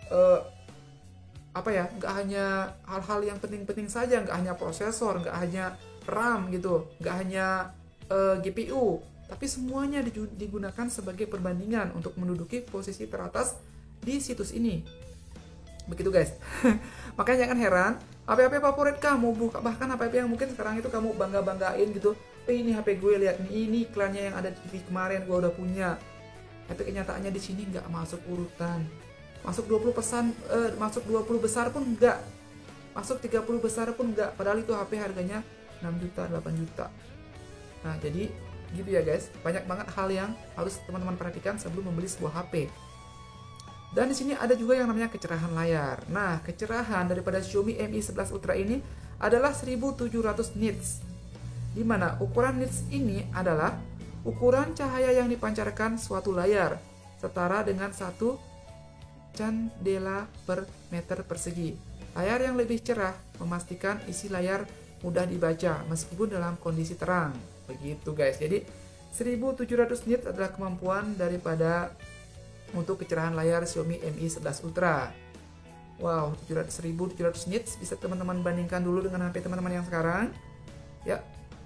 nggak hanya hal-hal yang penting-penting saja, nggak hanya prosesor, nggak hanya RAM gitu, nggak hanya GPU, tapi semuanya digunakan sebagai perbandingan untuk menduduki posisi teratas di situs ini. Begitu guys. Makanya jangan heran HP-HP favorit kamu, bahkan HP-HP yang mungkin sekarang itu kamu bangga-banggain gitu, ini HP gue, lihat nih, ini iklannya yang ada di TV kemarin gue udah punya. Tapi kenyataannya di sini nggak masuk urutan. Masuk 20 besar pun enggak. Masuk 30 besar pun enggak. Padahal itu HP harganya 6 juta, 8 juta. Nah, jadi gitu ya guys. Banyak banget hal yang harus teman-teman perhatikan sebelum membeli sebuah HP. Dan di sini ada juga yang namanya kecerahan layar. Nah, kecerahan daripada Xiaomi Mi 11 Ultra ini adalah 1700 nits. Di mana ukuran nits ini adalah ukuran cahaya yang dipancarkan suatu layar setara dengan 1 candela per meter persegi. Layar yang lebih cerah memastikan isi layar mudah dibaca meskipun dalam kondisi terang. Begitu guys. Jadi 1700 nits adalah kemampuan daripada untuk kecerahan layar Xiaomi Mi 11 Ultra. Wow, 1700 nits bisa teman-teman bandingkan dulu dengan HP teman-teman yang sekarang. Ya.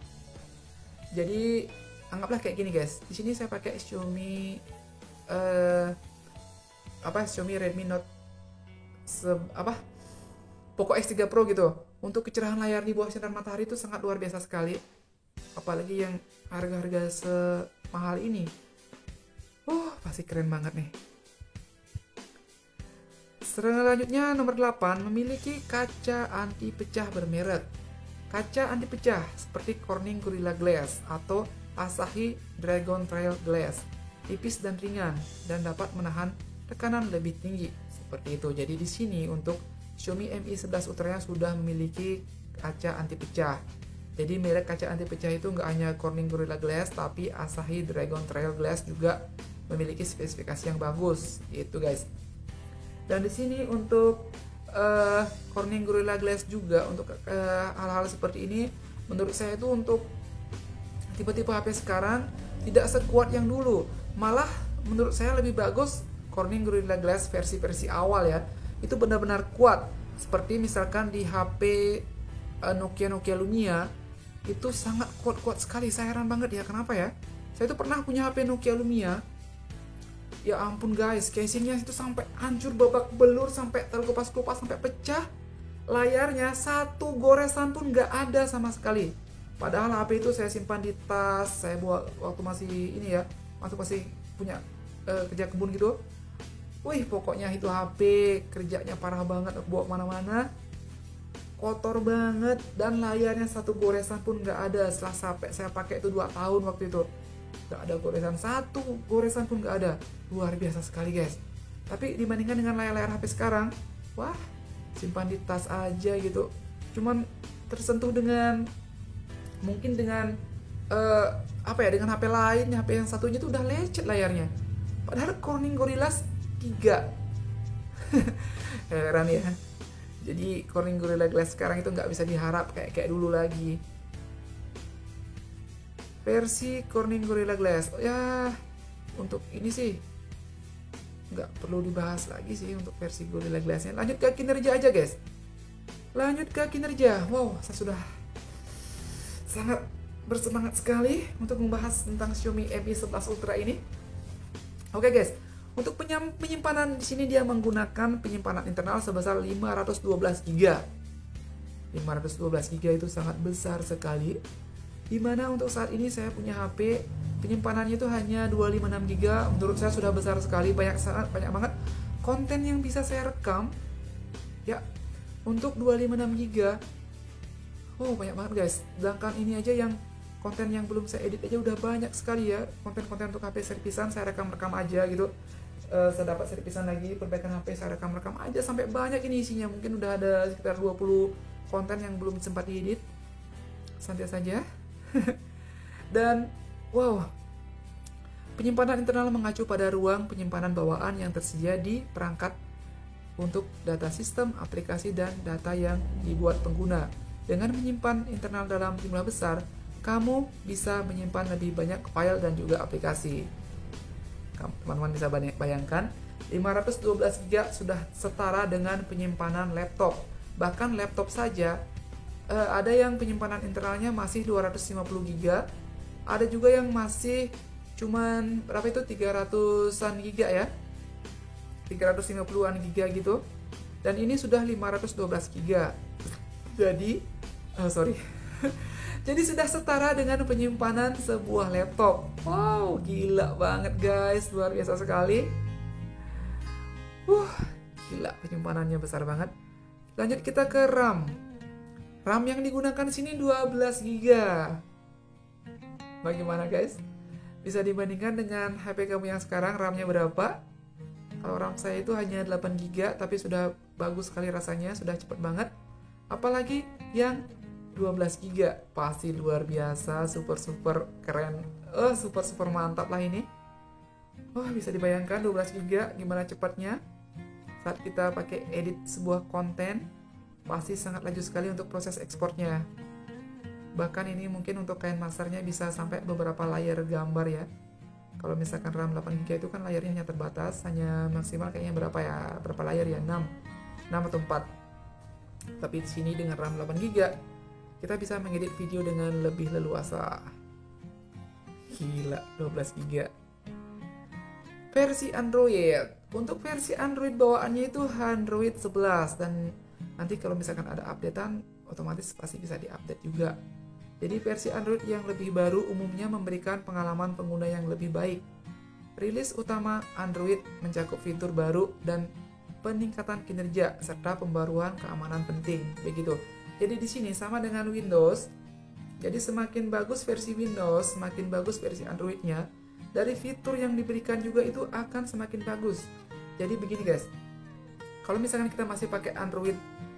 Jadi anggaplah kayak gini guys. Di sini saya pakai Xiaomi Xiaomi Redmi Note Poco X3 Pro gitu. Untuk kecerahan layar di bawah sinar matahari itu sangat luar biasa sekali. Apalagi yang harga-harga semahal ini. Pasti keren banget nih. Selanjutnya nomor 8 memiliki kaca anti pecah bermerek. Kaca anti pecah seperti Corning Gorilla Glass atau Asahi Dragon Trail Glass, tipis dan ringan dan dapat menahan tekanan lebih tinggi. Seperti itu. Jadi di sini untuk Xiaomi Mi 11 Ultra sudah memiliki kaca anti pecah. Jadi merek kaca anti pecah itu nggak hanya Corning Gorilla Glass, tapi Asahi Dragon Trail Glass juga memiliki spesifikasi yang bagus, gitu guys. Dan di sini untuk Corning Gorilla Glass juga untuk hal-hal seperti ini, menurut saya itu untuk tipe-tipe HP sekarang tidak sekuat yang dulu. Malah menurut saya lebih bagus Corning Gorilla Glass versi-versi awal ya. Itu benar-benar kuat. Seperti misalkan di HP Nokia Lumia itu sangat kuat-kuat sekali. Saya heran banget ya, kenapa ya? Saya itu pernah punya HP Nokia Lumia. Ya ampun guys, casingnya itu sampai hancur babak belur, sampai terkelupas-kelupas, sampai pecah. Layarnya satu goresan pun nggak ada sama sekali. Padahal HP itu saya simpan di tas, saya bawa waktu masih ini ya, masih punya kerja kebun gitu. Wih, pokoknya itu HP kerjanya parah banget, bawa kemana-mana. Kotor banget dan layarnya satu goresan pun nggak ada. Setelah sampai saya pakai itu 2 tahun waktu itu. Nggak ada goresan, satu goresan pun nggak ada. Luar biasa sekali guys. Tapi dibandingkan dengan layar-layar HP sekarang, wah, simpan di tas aja gitu. Cuman tersentuh dengan mungkin dengan dengan HP lain, HP yang satunya itu udah lecet layarnya. Padahal Corning Gorilla 3. Heran ya. Jadi Corning Gorilla Glass sekarang itu nggak bisa diharap kayak dulu lagi. Versi Corning Gorilla Glass, ya untuk ini sih nggak perlu dibahas lagi sih untuk versi Gorilla Glass-nya. Lanjut ke kinerja aja guys. Lanjut ke kinerja. Wow, saya sudah sangat bersemangat sekali untuk membahas tentang Xiaomi Mi 11 Ultra ini. Oke guys, untuk penyimpanan di sini dia menggunakan penyimpanan internal sebesar 512 GB. 512 GB itu sangat besar sekali. Dimana untuk saat ini saya punya HP penyimpanannya itu hanya 256 GB. Menurut saya sudah besar sekali, banyak banget konten yang bisa saya rekam. Ya, untuk 256 GB. Oh, banyak banget guys. Sedangkan ini aja yang konten yang belum saya edit aja udah banyak sekali ya. Konten-konten untuk HP servisan saya rekam-rekam aja gitu. Saya dapat servisan lagi, perbaikan HP saya rekam-rekam aja sampai banyak ini isinya. Mungkin udah ada sekitar 20 konten yang belum sempat diedit. Santai saja. Dan wow, penyimpanan internal mengacu pada ruang penyimpanan bawaan yang tersedia di perangkat untuk data sistem, aplikasi, dan data yang dibuat pengguna. Dengan menyimpan internal dalam jumlah besar, kamu bisa menyimpan lebih banyak file dan juga aplikasi. Teman-teman bisa bayangkan, 512 GB sudah setara dengan penyimpanan laptop. Bahkan laptop saja, ada yang penyimpanan internalnya masih 250 GB, ada juga yang masih cuman berapa itu, 300-an GB ya, 350-an GB gitu. Dan ini sudah 512 GB. Jadi jadi sudah setara dengan penyimpanan sebuah laptop. Wow, gila banget guys, luar biasa sekali. Gila, penyimpanannya besar banget. Lanjut kita ke RAM. RAM yang digunakan di sini 12 GB. Bagaimana guys? Bisa dibandingkan dengan HP kamu yang sekarang, RAM-nya berapa? Kalau RAM saya itu hanya 8 GB, tapi sudah bagus sekali rasanya, sudah cepat banget. Apalagi yang 12 GB, pasti luar biasa, super keren, super mantap lah ini. Bisa dibayangkan 12 GB gimana cepatnya saat kita pakai edit sebuah konten, pasti sangat laju sekali untuk proses ekspornya. Bahkan ini mungkin untuk kain masternya bisa sampai beberapa layer gambar ya. Kalau misalkan RAM 8 GB itu kan layarnya hanya terbatas, hanya maksimal kayaknya berapa layar ya, 6 atau 4. Tapi di sini dengan RAM 8 GB kita bisa mengedit video dengan lebih leluasa. Gila, 12 GB. Versi Android. Untuk versi Android bawaannya itu Android 11, dan nanti kalau misalkan ada updatean otomatis pasti bisa diupdate juga. Jadi versi Android yang lebih baru umumnya memberikan pengalaman pengguna yang lebih baik. Rilis utama Android mencakup fitur baru dan peningkatan kinerja serta pembaruan keamanan penting. Begitu. Jadi di sini sama dengan Windows. Jadi semakin bagus versi Windows, semakin bagus versi Androidnya. Dari fitur yang diberikan juga itu akan semakin bagus. Jadi begini guys, kalau misalkan kita masih pakai Android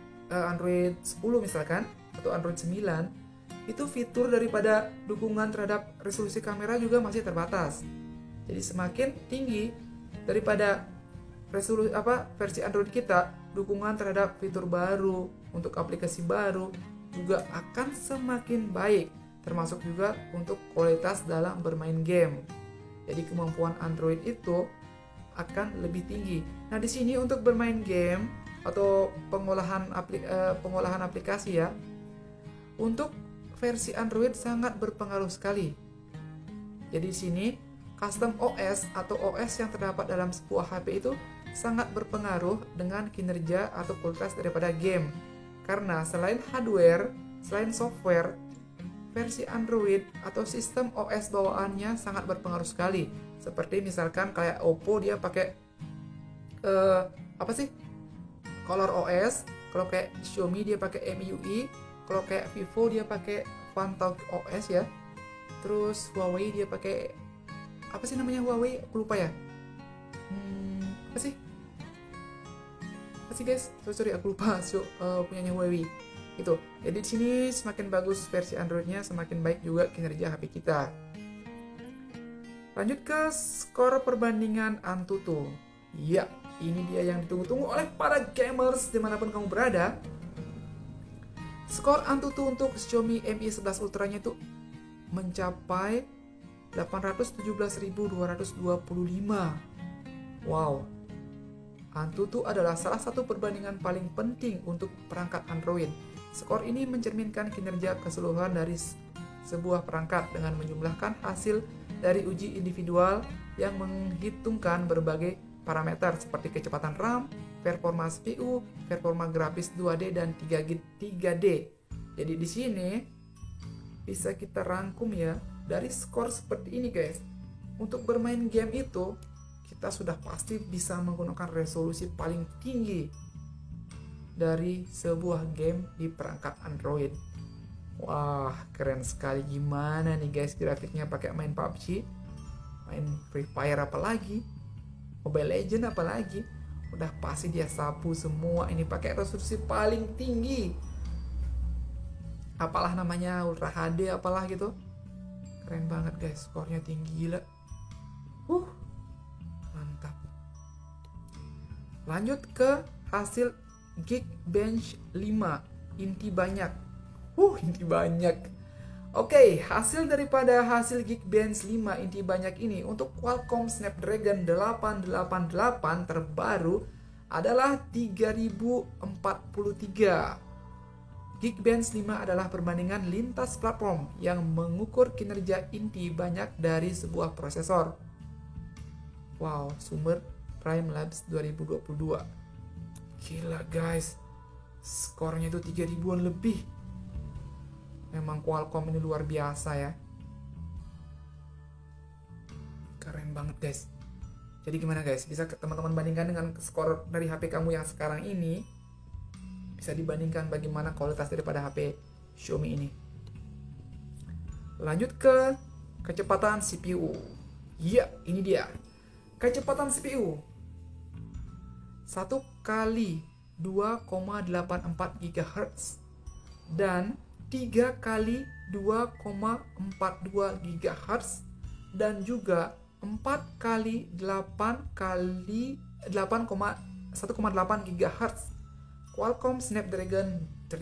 10 misalkan, atau Android 9, itu fitur daripada dukungan terhadap resolusi kamera juga masih terbatas. Jadi semakin tinggi daripada versi Android kita, dukungan terhadap fitur baru untuk aplikasi baru juga akan semakin baik, termasuk juga untuk kualitas dalam bermain game. Jadi kemampuan Android itu akan lebih tinggi. Nah, di sini untuk bermain game atau pengolahan aplikasi ya, untuk versi Android sangat berpengaruh sekali. Jadi di sini custom OS atau OS yang terdapat dalam sebuah HP itu sangat berpengaruh dengan kinerja atau kualitas daripada game. Karena selain hardware, selain software, versi Android atau sistem OS bawaannya sangat berpengaruh sekali. Seperti misalkan kayak Oppo dia pakai Color OS, kalau kayak Xiaomi dia pakai MIUI, kalau kayak Vivo dia pakai Phantom OS ya. Terus Huawei dia pakai Huawei? Aku lupa ya. Apa sih guys? Sorry aku lupa. Punyanya Huawei. Itu. Jadi di sini semakin bagus versi Androidnya, semakin baik juga kinerja HP kita. Lanjut ke skor perbandingan Antutu. Ya, ini dia yang ditunggu-tunggu oleh para gamers dimanapun kamu berada. Skor Antutu untuk Xiaomi Mi 11 Ultra-nya itu mencapai 817.225. Wow. Antutu adalah salah satu perbandingan paling penting untuk perangkat Android. Skor ini mencerminkan kinerja keseluruhan dari sebuah perangkat dengan menjumlahkan hasil dari uji individual yang menghitungkan berbagai parameter seperti kecepatan RAM, performa CPU, performa grafis 2D dan 3D. Jadi di sini bisa kita rangkum ya dari skor seperti ini guys. Untuk bermain game itu kita sudah pasti bisa menggunakan resolusi paling tinggi dari sebuah game di perangkat Android. Wah, keren sekali. Gimana nih guys grafiknya pakai main PUBG, main Free Fire apalagi, Mobile Legend apalagi, udah pasti dia sapu semua ini pakai resolusi paling tinggi. Apalah namanya, Ultra HD apalah gitu. Keren banget guys, skornya tinggi gila. Mantap. Lanjut ke hasil Geekbench 5 inti banyak. Inti banyak. Oke, hasil daripada hasil Geekbench 5 inti banyak ini untuk Qualcomm Snapdragon 888 terbaru adalah 3043. Geekbench 5 adalah perbandingan lintas platform yang mengukur kinerja inti banyak dari sebuah prosesor. Wow, sumber Prime Labs 2022. Gila guys, skornya itu 3000-an lebih. Memang Qualcomm ini luar biasa ya. Keren banget guys. Jadi gimana guys, bisa teman-teman bandingkan dengan skor dari HP kamu yang sekarang ini? Bisa dibandingkan bagaimana kualitas daripada HP Xiaomi ini. Lanjut ke kecepatan CPU. Ya, ini dia. Kecepatan CPU 1 kali 2,84 GHz dan 3 kali 2,42 GHz dan juga 4 kali 8 kali 1,8 GHz Qualcomm Snapdragon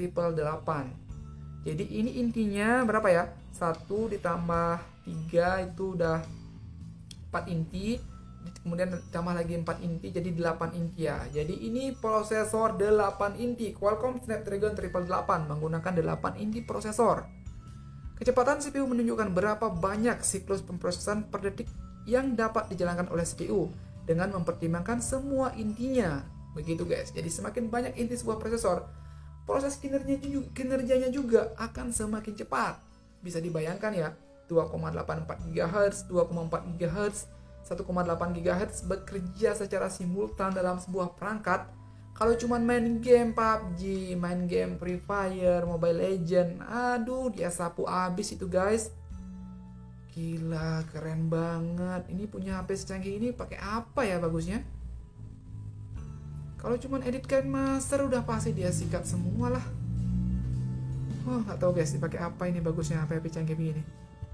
888. Jadi ini intinya berapa ya? 1 ditambah 3 itu udah 4 inti, kemudian ditambah lagi 4 inti jadi 8 inti ya. Jadi ini prosesor 8 inti Qualcomm Snapdragon 888 menggunakan 8 inti prosesor. Kecepatan CPU menunjukkan berapa banyak siklus pemrosesan per detik yang dapat dijalankan oleh CPU dengan mempertimbangkan semua intinya. Begitu guys, jadi semakin banyak inti sebuah prosesor, proses kinerjanya juga akan semakin cepat. Bisa dibayangkan ya, 2,84 GHz, 2,4 GHz, 1,8 GHz bekerja secara simultan dalam sebuah perangkat. Kalau cuma main game PUBG, main game Free Fire, Mobile Legend, aduh dia sapu abis itu guys. Gila, keren banget. Ini punya HP secanggih ini pakai apa ya bagusnya? Kalau cuma edit KineMaster udah pasti dia sikat semua lah. Nggak tahu guys dipakai apa ini bagusnya HP canggih begini.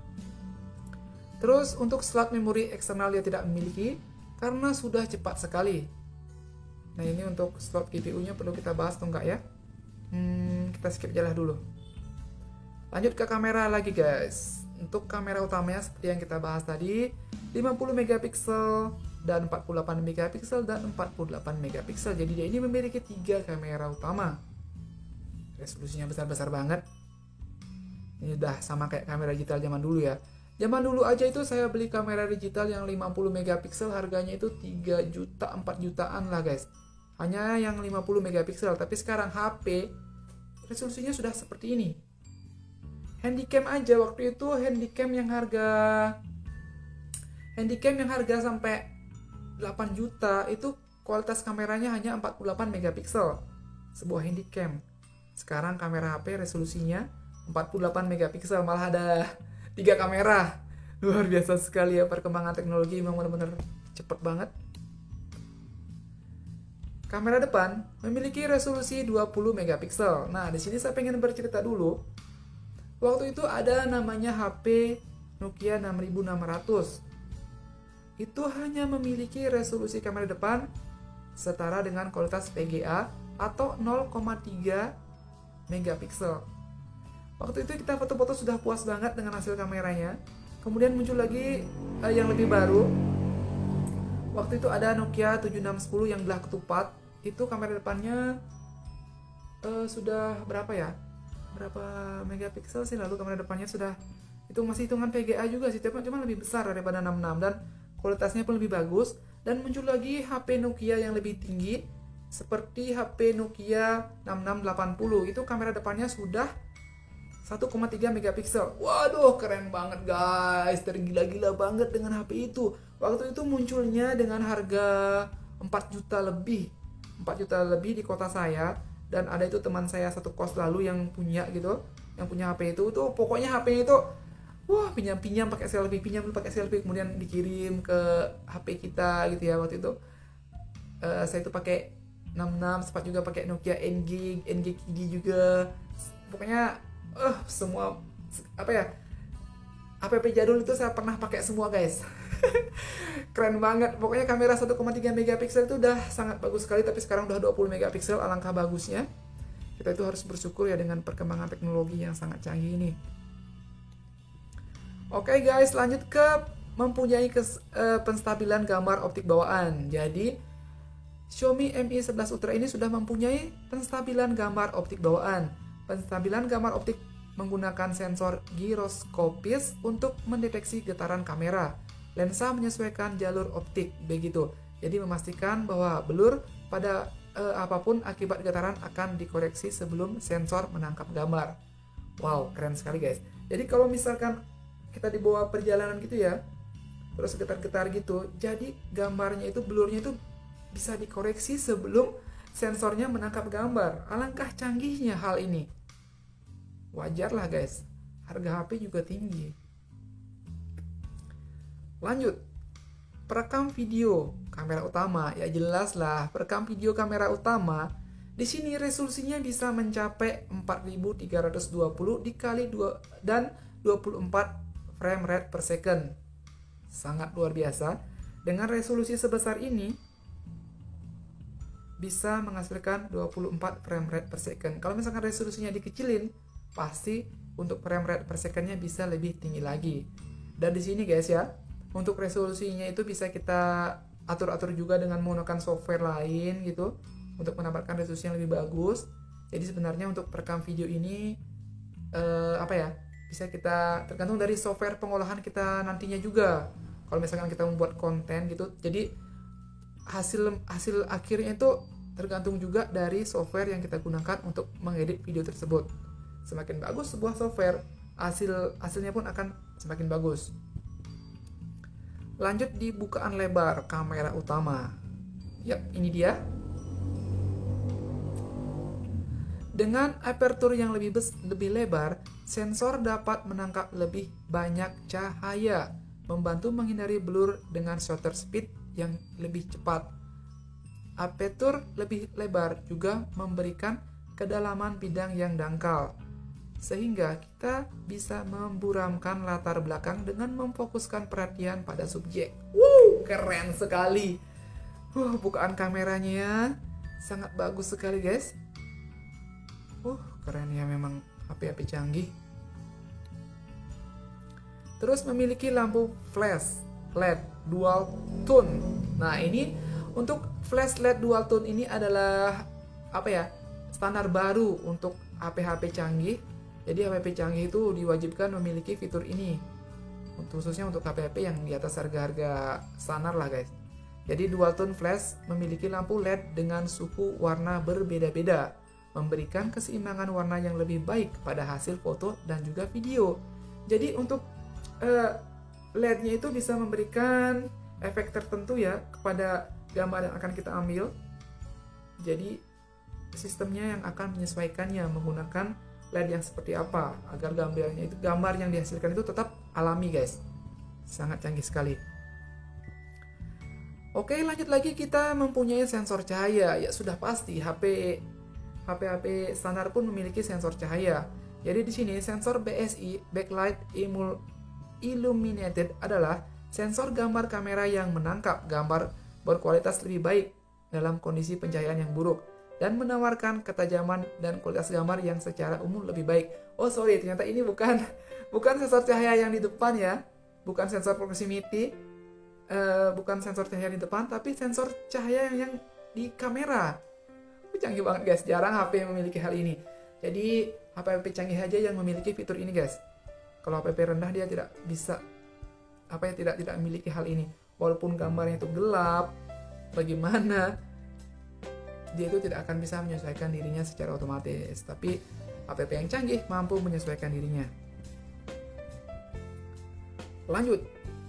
Terus untuk slot memori eksternal dia tidak memiliki karena sudah cepat sekali. Nah ini untuk slot GPU-nya perlu kita bahas atau enggak ya? Kita skip aja lah dulu. Lanjut ke kamera lagi guys. Untuk kamera utamanya seperti yang kita bahas tadi, 50 megapiksel dan 48 megapiksel dan 48 megapiksel. Jadi dia ini memiliki 3 kamera utama. Resolusinya besar-besar banget. Ini udah sama kayak kamera digital zaman dulu ya. Zaman dulu aja itu saya beli kamera digital yang 50 megapiksel harganya itu 3 juta, 4 jutaan lah guys. Hanya yang 50 megapiksel, tapi sekarang HP resolusinya sudah seperti ini. Handycam aja waktu itu handycam yang harga sampai 8 juta itu kualitas kameranya hanya 48 megapiksel. Sebuah handycam. Sekarang kamera HP resolusinya 48 megapiksel, malah ada 3 kamera. Luar biasa sekali ya, perkembangan teknologi memang benar-benar cepet banget. Kamera depan memiliki resolusi 20 megapiksel. Nah, di sini saya pengen bercerita dulu. Waktu itu ada namanya HP Nokia 6600. Itu hanya memiliki resolusi kamera depan setara dengan kualitas VGA atau 0,3 megapiksel. Waktu itu kita foto-foto sudah puas banget dengan hasil kameranya. Kemudian muncul lagi yang lebih baru. Waktu itu ada Nokia 7610 yang belah ketupat. Itu kamera depannya sudah berapa ya? Berapa megapiksel sih, lalu kamera depannya sudah itu masih hitungan VGA juga sih, tapi cuma lebih besar daripada 66 dan kualitasnya pun lebih bagus. Dan muncul lagi HP Nokia yang lebih tinggi seperti HP Nokia 6680. Itu kamera depannya sudah 1,3 megapiksel. Waduh, keren banget guys, tergila-gila banget dengan HP itu. Waktu itu munculnya dengan harga 4 juta lebih di kota saya. Dan ada itu teman saya satu kos lalu yang punya gitu, yang punya HP itu tuh pokoknya HP itu pinjam pakai selfie, kemudian dikirim ke HP kita gitu ya. Waktu itu saya itu pakai 66, sempat juga pakai Nokia NG KD juga. Pokoknya semua apa ya, app jadul itu saya pernah pakai semua guys. Keren banget. Pokoknya kamera 1,3 megapiksel itu udah sangat bagus sekali, tapi sekarang udah 20 megapiksel, alangkah bagusnya. Kita itu harus bersyukur ya dengan perkembangan teknologi yang sangat canggih ini. Oke guys, lanjut ke mempunyai penstabilan gambar optik bawaan. Jadi Xiaomi Mi 11 Ultra ini sudah mempunyai penstabilan gambar optik bawaan. Penstabilan gambar optik menggunakan sensor giroskopis untuk mendeteksi getaran kamera. Lensa menyesuaikan jalur optik, begitu. Jadi memastikan bahwa blur pada apapun akibat getaran akan dikoreksi sebelum sensor menangkap gambar. Wow, keren sekali guys. Jadi kalau misalkan kita di bawah perjalanan gitu ya, terus getar-getar gitu, jadi gambarnya itu, blurnya itu bisa dikoreksi sebelum sensornya menangkap gambar. Alangkah canggihnya hal ini. Wajar lah guys, harga HP juga tinggi. Lanjut, perekam video kamera utama. Ya jelas lah, perekam video kamera utama di sini resolusinya bisa mencapai 4320 dikali 2 dan 24 frame rate per second. Sangat luar biasa. Dengan resolusi sebesar ini bisa menghasilkan 24 frame rate per second. Kalau misalkan resolusinya dikecilin, pasti untuk frame rate per secondnya bisa lebih tinggi lagi. Dan di sini guys ya, untuk resolusinya itu bisa kita atur-atur juga dengan menggunakan software lain gitu, untuk mendapatkan resolusi yang lebih bagus. Jadi sebenarnya untuk perekam video ini bisa kita tergantung dari software pengolahan kita nantinya juga. Kalau misalkan kita membuat konten gitu, jadi hasil akhirnya itu tergantung juga dari software yang kita gunakan untuk mengedit video tersebut. Semakin bagus sebuah software, hasilnya pun akan semakin bagus. Lanjut di bukaan lebar kamera utama. Yap, ini dia. Dengan aperture yang lebih lebar, sensor dapat menangkap lebih banyak cahaya, membantu menghindari blur dengan shutter speed yang lebih cepat. Aperture lebih lebar juga memberikan kedalaman bidang yang dangkal, sehingga kita bisa memburamkan latar belakang dengan memfokuskan perhatian pada subjek. Keren sekali. Bukaan kameranya sangat bagus sekali guys. Keren ya memang HP-HP canggih. Terus memiliki lampu flash LED dual tone. Nah, ini untuk flash LED dual tone ini adalah standar baru untuk HP-HP canggih. Jadi HP-HP canggih itu diwajibkan memiliki fitur ini. Khususnya untuk HP-HP yang di atas harga-harga standar lah guys. Jadi dual tone flash memiliki lampu LED dengan suhu warna berbeda-beda, memberikan keseimbangan warna yang lebih baik pada hasil foto dan juga video. Jadi untuk LED-nya itu bisa memberikan efek tertentu ya kepada gambar yang akan kita ambil. Jadi sistemnya yang akan menyesuaikannya menggunakan LED yang seperti apa agar gambar yang dihasilkan itu tetap alami guys. Sangat canggih sekali. Oke, lanjut lagi, kita mempunyai sensor cahaya. Ya sudah pasti HP standar pun memiliki sensor cahaya. Jadi di sini sensor BSI Backlight Illuminated adalah sensor gambar kamera yang menangkap gambar berkualitas lebih baik dalam kondisi pencahayaan yang buruk dan menawarkan ketajaman dan kualitas gambar yang secara umum lebih baik. Ternyata ini bukan sensor cahaya yang di depan ya, bukan sensor proximity, bukan sensor cahaya di depan, tapi sensor cahaya yang di kamera. Canggih banget guys, jarang HP yang memiliki hal ini. Jadi HP canggih aja yang memiliki fitur ini guys. Kalau HP rendah dia tidak bisa tidak memiliki hal ini. Walaupun gambarnya itu gelap, bagaimana dia itu tidak akan bisa menyesuaikan dirinya secara otomatis. Tapi HP yang canggih mampu menyesuaikan dirinya. Lanjut.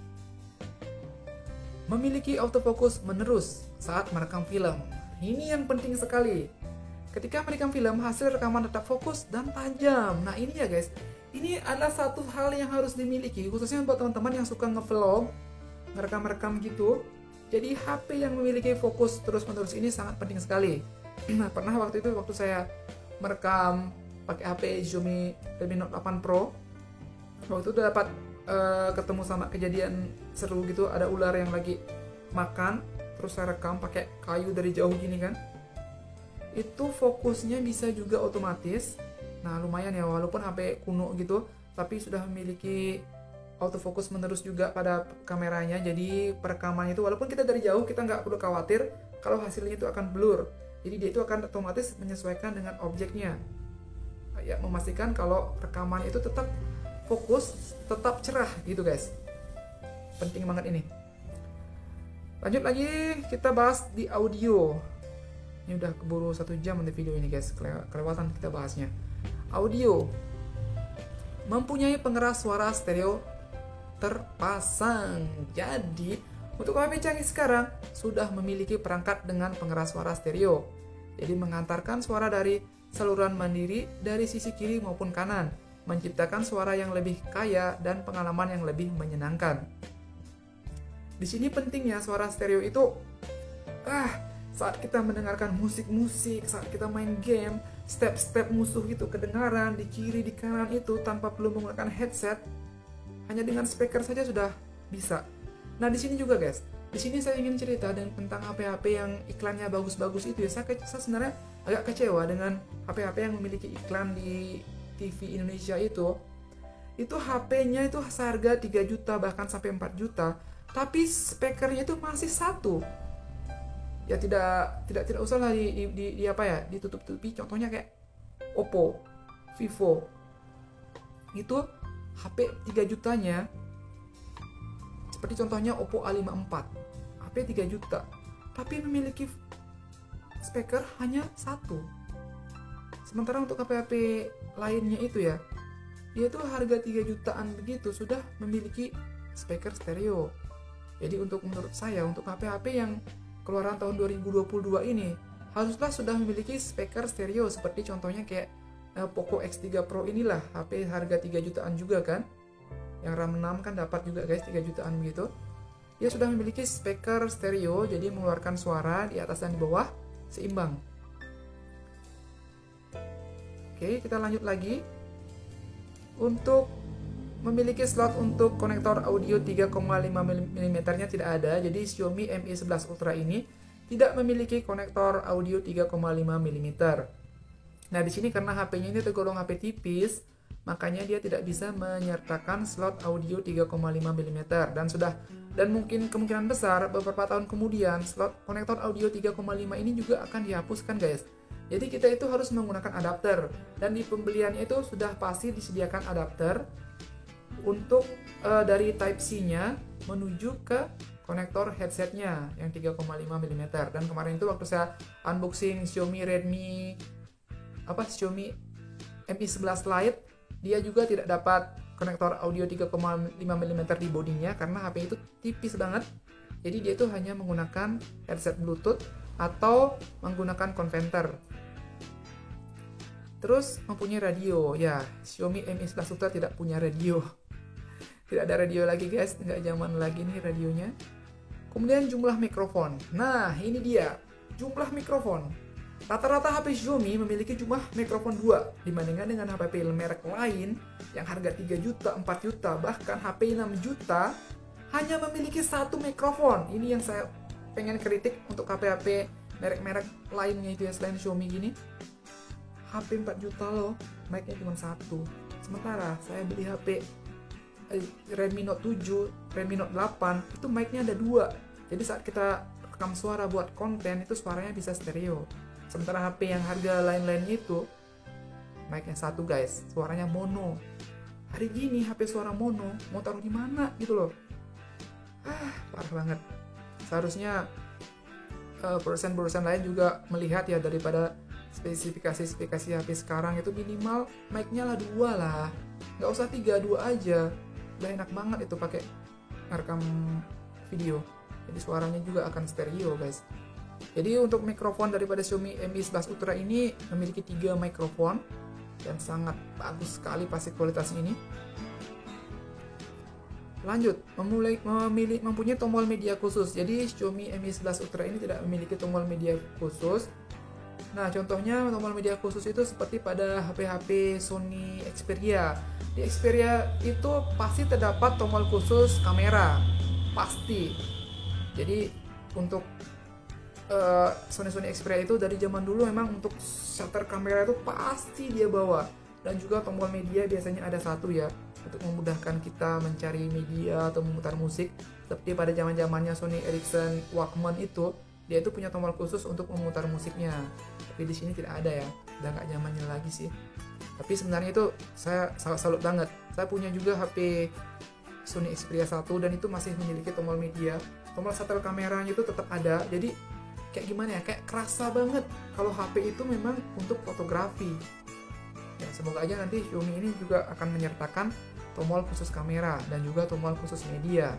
Memiliki autofocus menerus saat merekam film. Ini yang penting sekali. Ketika merekam film, hasil rekaman tetap fokus dan tajam. Nah ini ya guys, ini adalah satu hal yang harus dimiliki, khususnya buat teman-teman yang suka nge-vlog, ngerekam-rekam gitu. Jadi HP yang memiliki fokus terus-menerus ini sangat penting sekali. Nah, pernah waktu saya merekam pakai HP Xiaomi Redmi Note 8 Pro, waktu itu dapat ketemu sama kejadian seru gitu, ada ular yang lagi makan, terus saya rekam pakai kayu dari jauh gini kan, itu fokusnya bisa juga otomatis. Nah lumayan ya, walaupun HP kuno gitu, tapi sudah memiliki autofocus menerus juga pada kameranya. Jadi perekaman itu walaupun kita dari jauh, kita nggak perlu khawatir kalau hasilnya itu akan blur. Jadi dia itu akan otomatis menyesuaikan dengan objeknya, ya, memastikan kalau rekaman itu tetap fokus, tetap cerah gitu guys. Penting banget ini. Lanjut lagi, kita bahas di audio. Ini udah keburu 1 jam untuk video ini guys, kelewatan kita bahasnya. Audio mempunyai pengeras suara stereo terpasang. Jadi untuk HP canggih sekarang sudah memiliki perangkat dengan pengeras suara stereo. Jadi mengantarkan suara dari saluran mandiri dari sisi kiri maupun kanan, menciptakan suara yang lebih kaya dan pengalaman yang lebih menyenangkan. Di sini pentingnya suara stereo itu saat kita mendengarkan musik-musik, saat kita main game, step-step musuh gitu kedengaran di kiri di kanan itu tanpa perlu menggunakan headset, hanya dengan speaker saja sudah bisa. Nah di sini juga guys, di sini saya ingin cerita tentang HP-HP yang iklannya bagus-bagus itu ya. Saya sebenarnya agak kecewa dengan HP-HP yang memiliki iklan di TV Indonesia itu HP-nya itu seharga 3 juta bahkan sampai 4 juta, tapi speakernya itu masih satu. Ya tidak usah lah di apa ya, ditutup-tutupi. Contohnya kayak Oppo, Vivo. Itu HP 3 jutanya. Seperti contohnya Oppo A54. HP 3 juta, tapi memiliki speaker hanya satu. Sementara untuk HP-HP lainnya itu ya, dia tuh harga 3 jutaan begitu sudah memiliki speaker stereo. Jadi menurut saya untuk HP-HP yang keluaran tahun 2022 ini haruslah sudah memiliki speaker stereo, seperti contohnya kayak Poco X3 Pro inilah, HP harga 3 jutaan juga kan. Yang RAM 6 kan dapat juga guys 3 jutaan begitu. Dia sudah memiliki speaker stereo, jadi mengeluarkan suara di atas dan di bawah seimbang. Oke, kita lanjut lagi. Untuk memiliki slot untuk konektor audio 3,5 mm-nya tidak ada. Jadi Xiaomi Mi 11 Ultra ini tidak memiliki konektor audio 3,5 mm. Nah, di sini karena HP-nya ini tergolong HP tipis, makanya dia tidak bisa menyertakan slot audio 3,5 mm dan mungkin kemungkinan besar beberapa tahun kemudian slot konektor audio 3,5 ini juga akan dihapuskan guys. Jadi kita itu harus menggunakan adapter, dan di pembeliannya itu sudah pasti disediakan adapter untuk dari Type-C-nya menuju ke konektor headsetnya yang 3,5 mm. Dan kemarin itu waktu saya unboxing Xiaomi Mi 11 Lite, dia juga tidak dapat konektor audio 3,5 mm di bodinya karena HP itu tipis banget. Jadi dia itu hanya menggunakan headset Bluetooth atau menggunakan konverter. Terus mempunyai radio, ya Xiaomi Mi 11 Ultra tidak punya radio. Tidak ada radio lagi guys, nggak zaman lagi nih radionya. Kemudian jumlah mikrofon. Nah ini dia, jumlah mikrofon. Rata-rata HP Xiaomi memiliki jumlah mikrofon 2 dibandingkan dengan HP merek lain yang harga 3 juta, 4 juta, bahkan HP 6 juta hanya memiliki 1 mikrofon. Ini yang saya pengen kritik untuk HP-HP merek-merek lainnya itu ya selain Xiaomi gini. HP 4 juta loh, mic-nya cuma 1. Sementara saya beli HP Redmi Note 7, Redmi Note 8, itu mic-nya ada 2. Jadi saat kita rekam suara buat konten, itu suaranya bisa stereo. Sementara HP yang harga lain-lain itu, mic-nya 1 guys, suaranya mono. Hari gini HP suara mono, mau taruh di mana gitu loh. Parah banget. Seharusnya produsen-produsen lain juga melihat ya, daripada spesifikasi HP sekarang itu minimal mic-nya lah 2 lah, nggak usah 3, 2 aja udah enak banget itu pakai ngerekam video. Jadi suaranya juga akan stereo guys. Jadi untuk mikrofon daripada Xiaomi Mi 11 Ultra ini memiliki 3 mikrofon dan sangat bagus sekali pasti kualitasnya ini. Lanjut, mempunyai tombol media khusus. Jadi Xiaomi Mi 11 Ultra ini tidak memiliki tombol media khusus. Nah, contohnya tombol media khusus itu seperti pada HP-HP Sony Xperia. Di Xperia itu pasti terdapat tombol khusus kamera, pasti. Jadi untuk Sony Xperia itu dari zaman dulu memang untuk shutter kamera itu pasti dia bawa. Dan juga tombol media biasanya ada satu ya, untuk memudahkan kita mencari media atau memutar musik. Seperti pada zamannya Sony Ericsson Walkman itu, dia itu punya tombol khusus untuk memutar musiknya. Tapi di sini tidak ada ya, udah nggak zamannya lagi sih. Tapi sebenarnya itu saya sangat salut banget. Saya punya juga HP Sony Xperia 1 dan itu masih memiliki tombol media. Tombol shutter kameranya itu tetap ada. Jadi kayak gimana ya, kayak kerasa banget kalau HP itu memang untuk fotografi. Ya, semoga aja nanti Xiaomi ini juga akan menyertakan tombol khusus kamera dan juga tombol khusus media.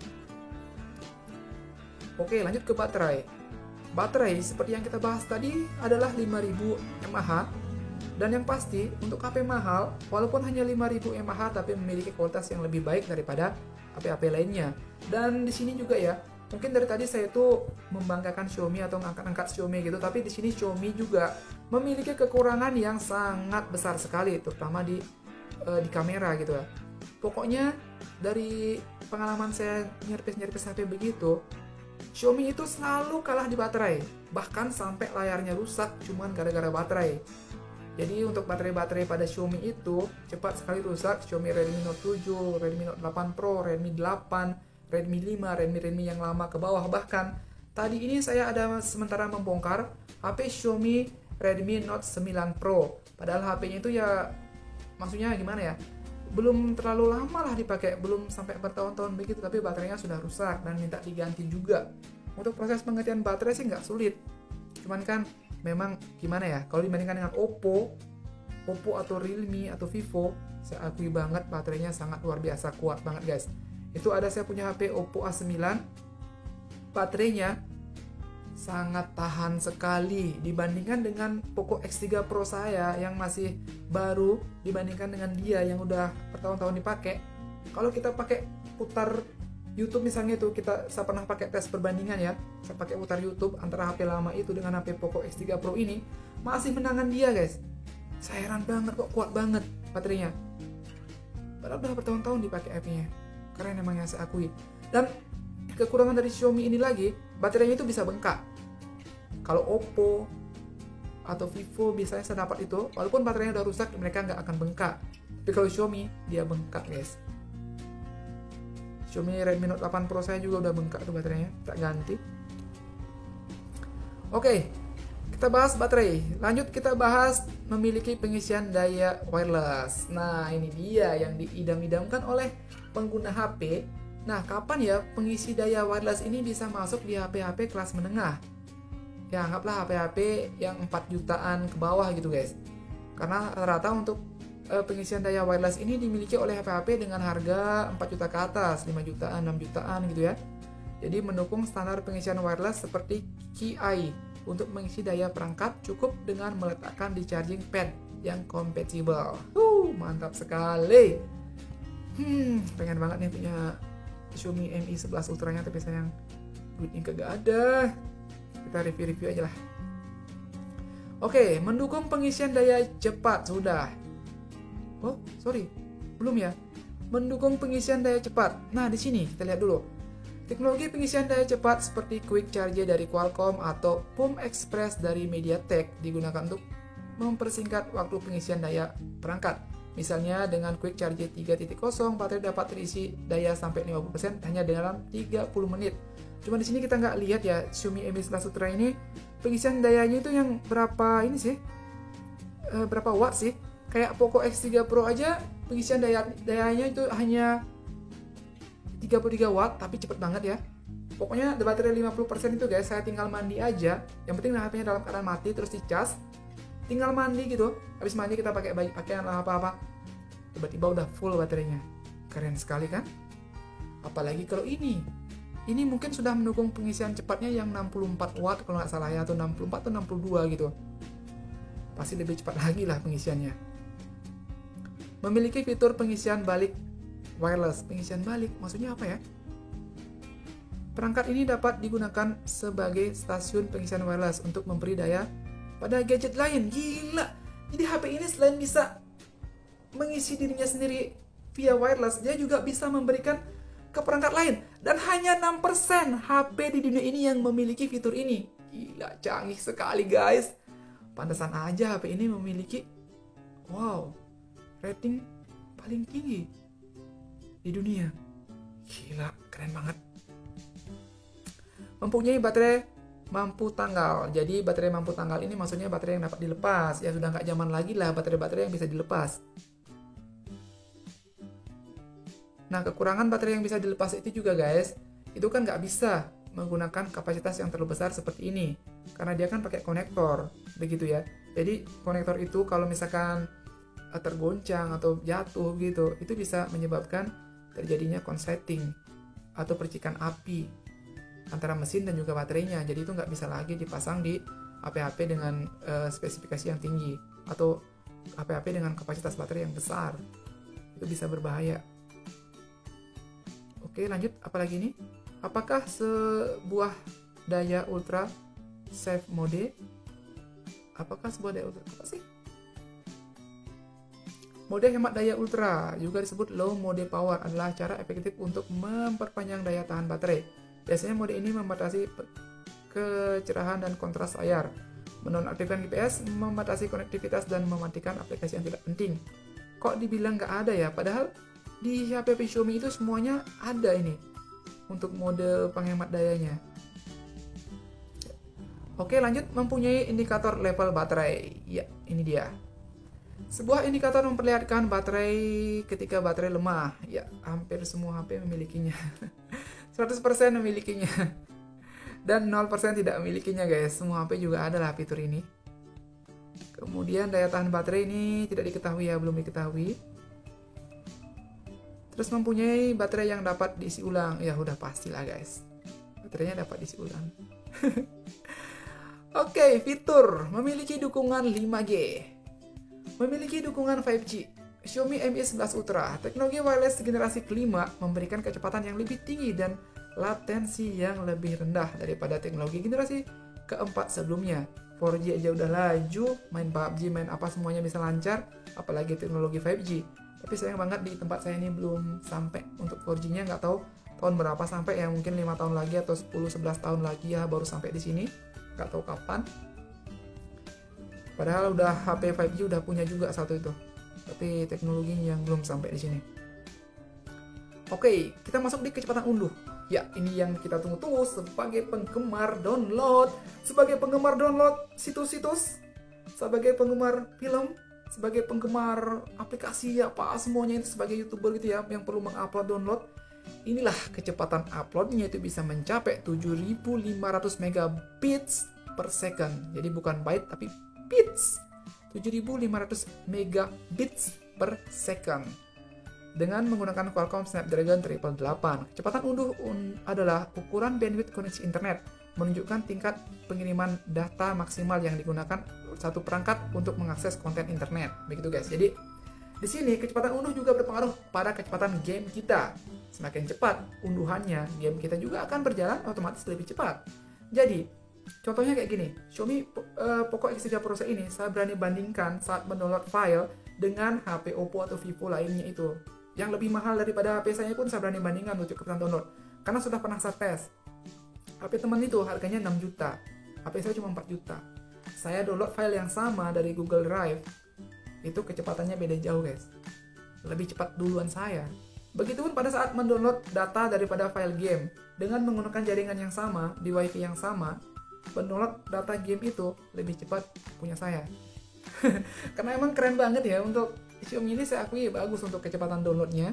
Oke, lanjut ke baterai. Baterai seperti yang kita bahas tadi adalah 5000 mAh. Dan yang pasti untuk HP mahal, walaupun hanya 5000 mAh tapi memiliki kualitas yang lebih baik daripada HP-HP lainnya. Dan di sini juga ya, mungkin dari tadi saya tuh membanggakan Xiaomi atau ngangkat-angkat Xiaomi gitu, tapi di sini Xiaomi juga memiliki kekurangan yang sangat besar sekali, terutama di kamera gitu ya. Pokoknya dari pengalaman saya nyerpes HP begitu, Xiaomi itu selalu kalah di baterai, bahkan sampai layarnya rusak cuman gara-gara baterai. Jadi untuk baterai-baterai pada Xiaomi itu cepat sekali rusak. Xiaomi Redmi Note 7, Redmi Note 8 Pro, Redmi 8, Redmi 5, Redmi yang lama ke bawah. Bahkan tadi ini saya ada sementara membongkar HP Xiaomi Redmi Note 9 Pro. Padahal HP-nya itu ya, maksudnya gimana ya, belum terlalu lama lah dipakai, belum sampai bertahun-tahun begitu, tapi baterainya sudah rusak dan minta diganti juga. Untuk proses penggantian baterai sih nggak sulit, cuman kan memang gimana ya, kalau dibandingkan dengan Oppo atau Realme atau Vivo, saya akui banget baterainya sangat luar biasa kuat banget guys. Itu ada saya punya HP Oppo A9, baterainya sangat tahan sekali dibandingkan dengan Poco X3 Pro saya yang masih baru, dibandingkan dengan dia yang udah bertahun-tahun dipakai. Kalau kita pakai putar YouTube misalnya itu, saya pernah pakai tes perbandingan ya, saya pakai putar YouTube antara HP lama itu dengan HP Poco X3 Pro ini, masih menangan dia guys. Saya heran banget kok kuat banget baterainya, padahal udah bertahun-tahun dipakai HP-nya. Keren emang yang saya akui. Dan kekurangan dari Xiaomi ini lagi, baterainya itu bisa bengkak. Kalau Oppo atau Vivo biasanya saya dapat itu, walaupun baterainya udah rusak, mereka nggak akan bengkak. Tapi kalau Xiaomi, dia bengkak guys. Xiaomi Redmi Note 8 Pro saya juga udah bengkak tuh baterainya, tak ganti. Oke, kita bahas baterai. Lanjut kita bahas memiliki pengisian daya wireless. Nah, ini dia yang diidam-idamkan oleh pengguna HP. Nah, kapan ya pengisi daya wireless ini bisa masuk di HP-HP kelas menengah? Ya, anggaplah HP-HP yang 4 jutaan ke bawah gitu guys. Karena rata-rata untuk pengisian daya wireless ini dimiliki oleh HP-HP dengan harga 4 juta ke atas, 5 jutaan, 6 jutaan gitu ya. Jadi mendukung standar pengisian wireless seperti Qi. Untuk mengisi daya perangkat cukup dengan meletakkan di charging pad yang kompatibel. Mantap sekali. Pengen banget nih punya Xiaomi Mi 11 Ultra-nya, tapi sayang duitnya kagak ada. Kita review-review aja lah. Oke, mendukung pengisian daya cepat sudah. Oh, sorry, belum ya. Mendukung pengisian daya cepat. Nah, di sini kita lihat dulu. Teknologi pengisian daya cepat seperti Quick Charge dari Qualcomm atau PUM Express dari MediaTek digunakan untuk mempersingkat waktu pengisian daya perangkat. Misalnya dengan Quick Charge 3.0, baterai dapat terisi daya sampai 50% hanya dalam 30 menit. Cuma di sini kita nggak lihat ya, Xiaomi Mi 11 Ultra ini pengisian dayanya itu yang berapa ini sih? Berapa watt sih? Kayak Poco X3 Pro aja pengisian dayanya itu hanya 33 watt, tapi cepet banget ya. Pokoknya baterai 50% itu guys, saya tinggal mandi aja. Yang penting HP-nya dalam keadaan mati terus dicas. Tinggal mandi gitu. Habis mandi kita pakai baju pakaian lah apa-apa. Tiba-tiba udah full baterainya. Keren sekali kan? Apalagi kalau ini. Ini mungkin sudah mendukung pengisian cepatnya yang 64 watt kalau nggak salah ya, atau 64 atau 62 gitu. Pasti lebih cepat lagi lah pengisiannya. Memiliki fitur pengisian balik wireless. Pengisian balik maksudnya apa ya? Perangkat ini dapat digunakan sebagai stasiun pengisian wireless untuk memberi daya pada gadget lain. Gila. Jadi HP ini selain bisa mengisi dirinya sendiri via wireless, dia juga bisa memberikan ke perangkat lain. Dan hanya 6% HP di dunia ini yang memiliki fitur ini. Gila, canggih sekali guys. Pantesan aja HP ini memiliki rating paling tinggi di dunia. Gila, keren banget. Mempunyai baterai mampu tanggal. Jadi baterai mampu tanggal ini maksudnya baterai yang dapat dilepas. Ya sudah nggak zaman lagi lah baterai-baterai yang bisa dilepas. Nah, kekurangan baterai yang bisa dilepas itu juga guys, itu kan nggak bisa menggunakan kapasitas yang terlalu besar seperti ini. Karena dia kan pakai konektor, begitu ya. Jadi konektor itu kalau misalkan tergoncang atau jatuh gitu, itu bisa menyebabkan terjadinya konsleting atau percikan api antara mesin dan juga baterainya. Jadi itu nggak bisa lagi dipasang di HP-HP dengan spesifikasi yang tinggi atau HP-HP dengan kapasitas baterai yang besar. Itu bisa berbahaya. Oke, lanjut. Apalagi ini? Apakah sebuah daya ultra safe mode? Apakah sebuah daya ultra? Apa sih? Mode hemat daya ultra, juga disebut low mode power, adalah cara efektif untuk memperpanjang daya tahan baterai. Biasanya mode ini membatasi kecerahan dan kontras layar, menonaktifkan GPS, membatasi konektivitas, dan mematikan aplikasi yang tidak penting. Kok dibilang nggak ada ya? Padahal di HP Xiaomi itu semuanya ada ini untuk mode penghemat dayanya. Oke, lanjut. Mempunyai indikator level baterai. Ya, ini dia. Sebuah indikator memperlihatkan baterai ketika baterai lemah. Ya, hampir semua HP memilikinya. 100% memilikinya. Dan 0% tidak memilikinya guys. Semua HP juga ada lah fitur ini. Kemudian daya tahan baterai ini tidak diketahui ya, belum diketahui. Terus mempunyai baterai yang dapat diisi ulang. Ya udah pastilah guys. Baterainya dapat diisi ulang. Oke, fitur memiliki dukungan 5G. Memiliki dukungan 5G. Xiaomi Mi 11 Ultra, teknologi wireless generasi kelima, memberikan kecepatan yang lebih tinggi dan latensi yang lebih rendah daripada teknologi generasi keempat sebelumnya. 4G aja udah laju, main PUBG, main apa semuanya bisa lancar, apalagi teknologi 5G. Tapi sayang banget di tempat saya ini belum sampai untuk 4G-nya, nggak tahu tahun berapa sampai ya, mungkin 5 tahun lagi atau 10-11 tahun lagi ya baru sampai di sini, nggak tahu kapan. Padahal udah HP 5G udah punya juga satu itu, tapi teknologinya yang belum sampai di sini. Oke, kita masuk di kecepatan unduh. Ya, ini yang kita tunggu-tunggu sebagai penggemar download, sebagai penggemar download situs-situs, sebagai penggemar film, sebagai penggemar aplikasi apa semuanya itu, sebagai YouTuber gitu ya yang perlu mengupload download. Inilah kecepatan uploadnya itu bisa mencapai 7.500 megabits per second. Jadi bukan byte tapi bits. 7.500 megabits per second. Dengan menggunakan Qualcomm Snapdragon 888. Kecepatan unduh adalah ukuran bandwidth koneksi internet, menunjukkan tingkat pengiriman data maksimal yang digunakan satu perangkat untuk mengakses konten internet. Begitu guys. Jadi di sini kecepatan unduh juga berpengaruh pada kecepatan game kita. Semakin cepat unduhannya, game kita juga akan berjalan otomatis lebih cepat. Jadi contohnya kayak gini, Xiaomi Poco X3 Pro ini saya berani bandingkan saat mendownload file dengan HP Oppo atau Vivo lainnya itu. Yang lebih mahal daripada HP saya pun saya berani bandingkan untuk kecepatan download. Karena sudah pernah saya tes. HP teman itu harganya 6 juta. HP saya cuma 4 juta. Saya download file yang sama dari Google Drive. Itu kecepatannya beda jauh guys. Lebih cepat duluan saya. Begitupun pada saat mendownload data daripada file game. Dengan menggunakan jaringan yang sama, di WiFi yang sama, mendownload data game itu lebih cepat punya saya. Karena emang keren banget ya, untuk Xiaomi ini saya akui bagus untuk kecepatan downloadnya.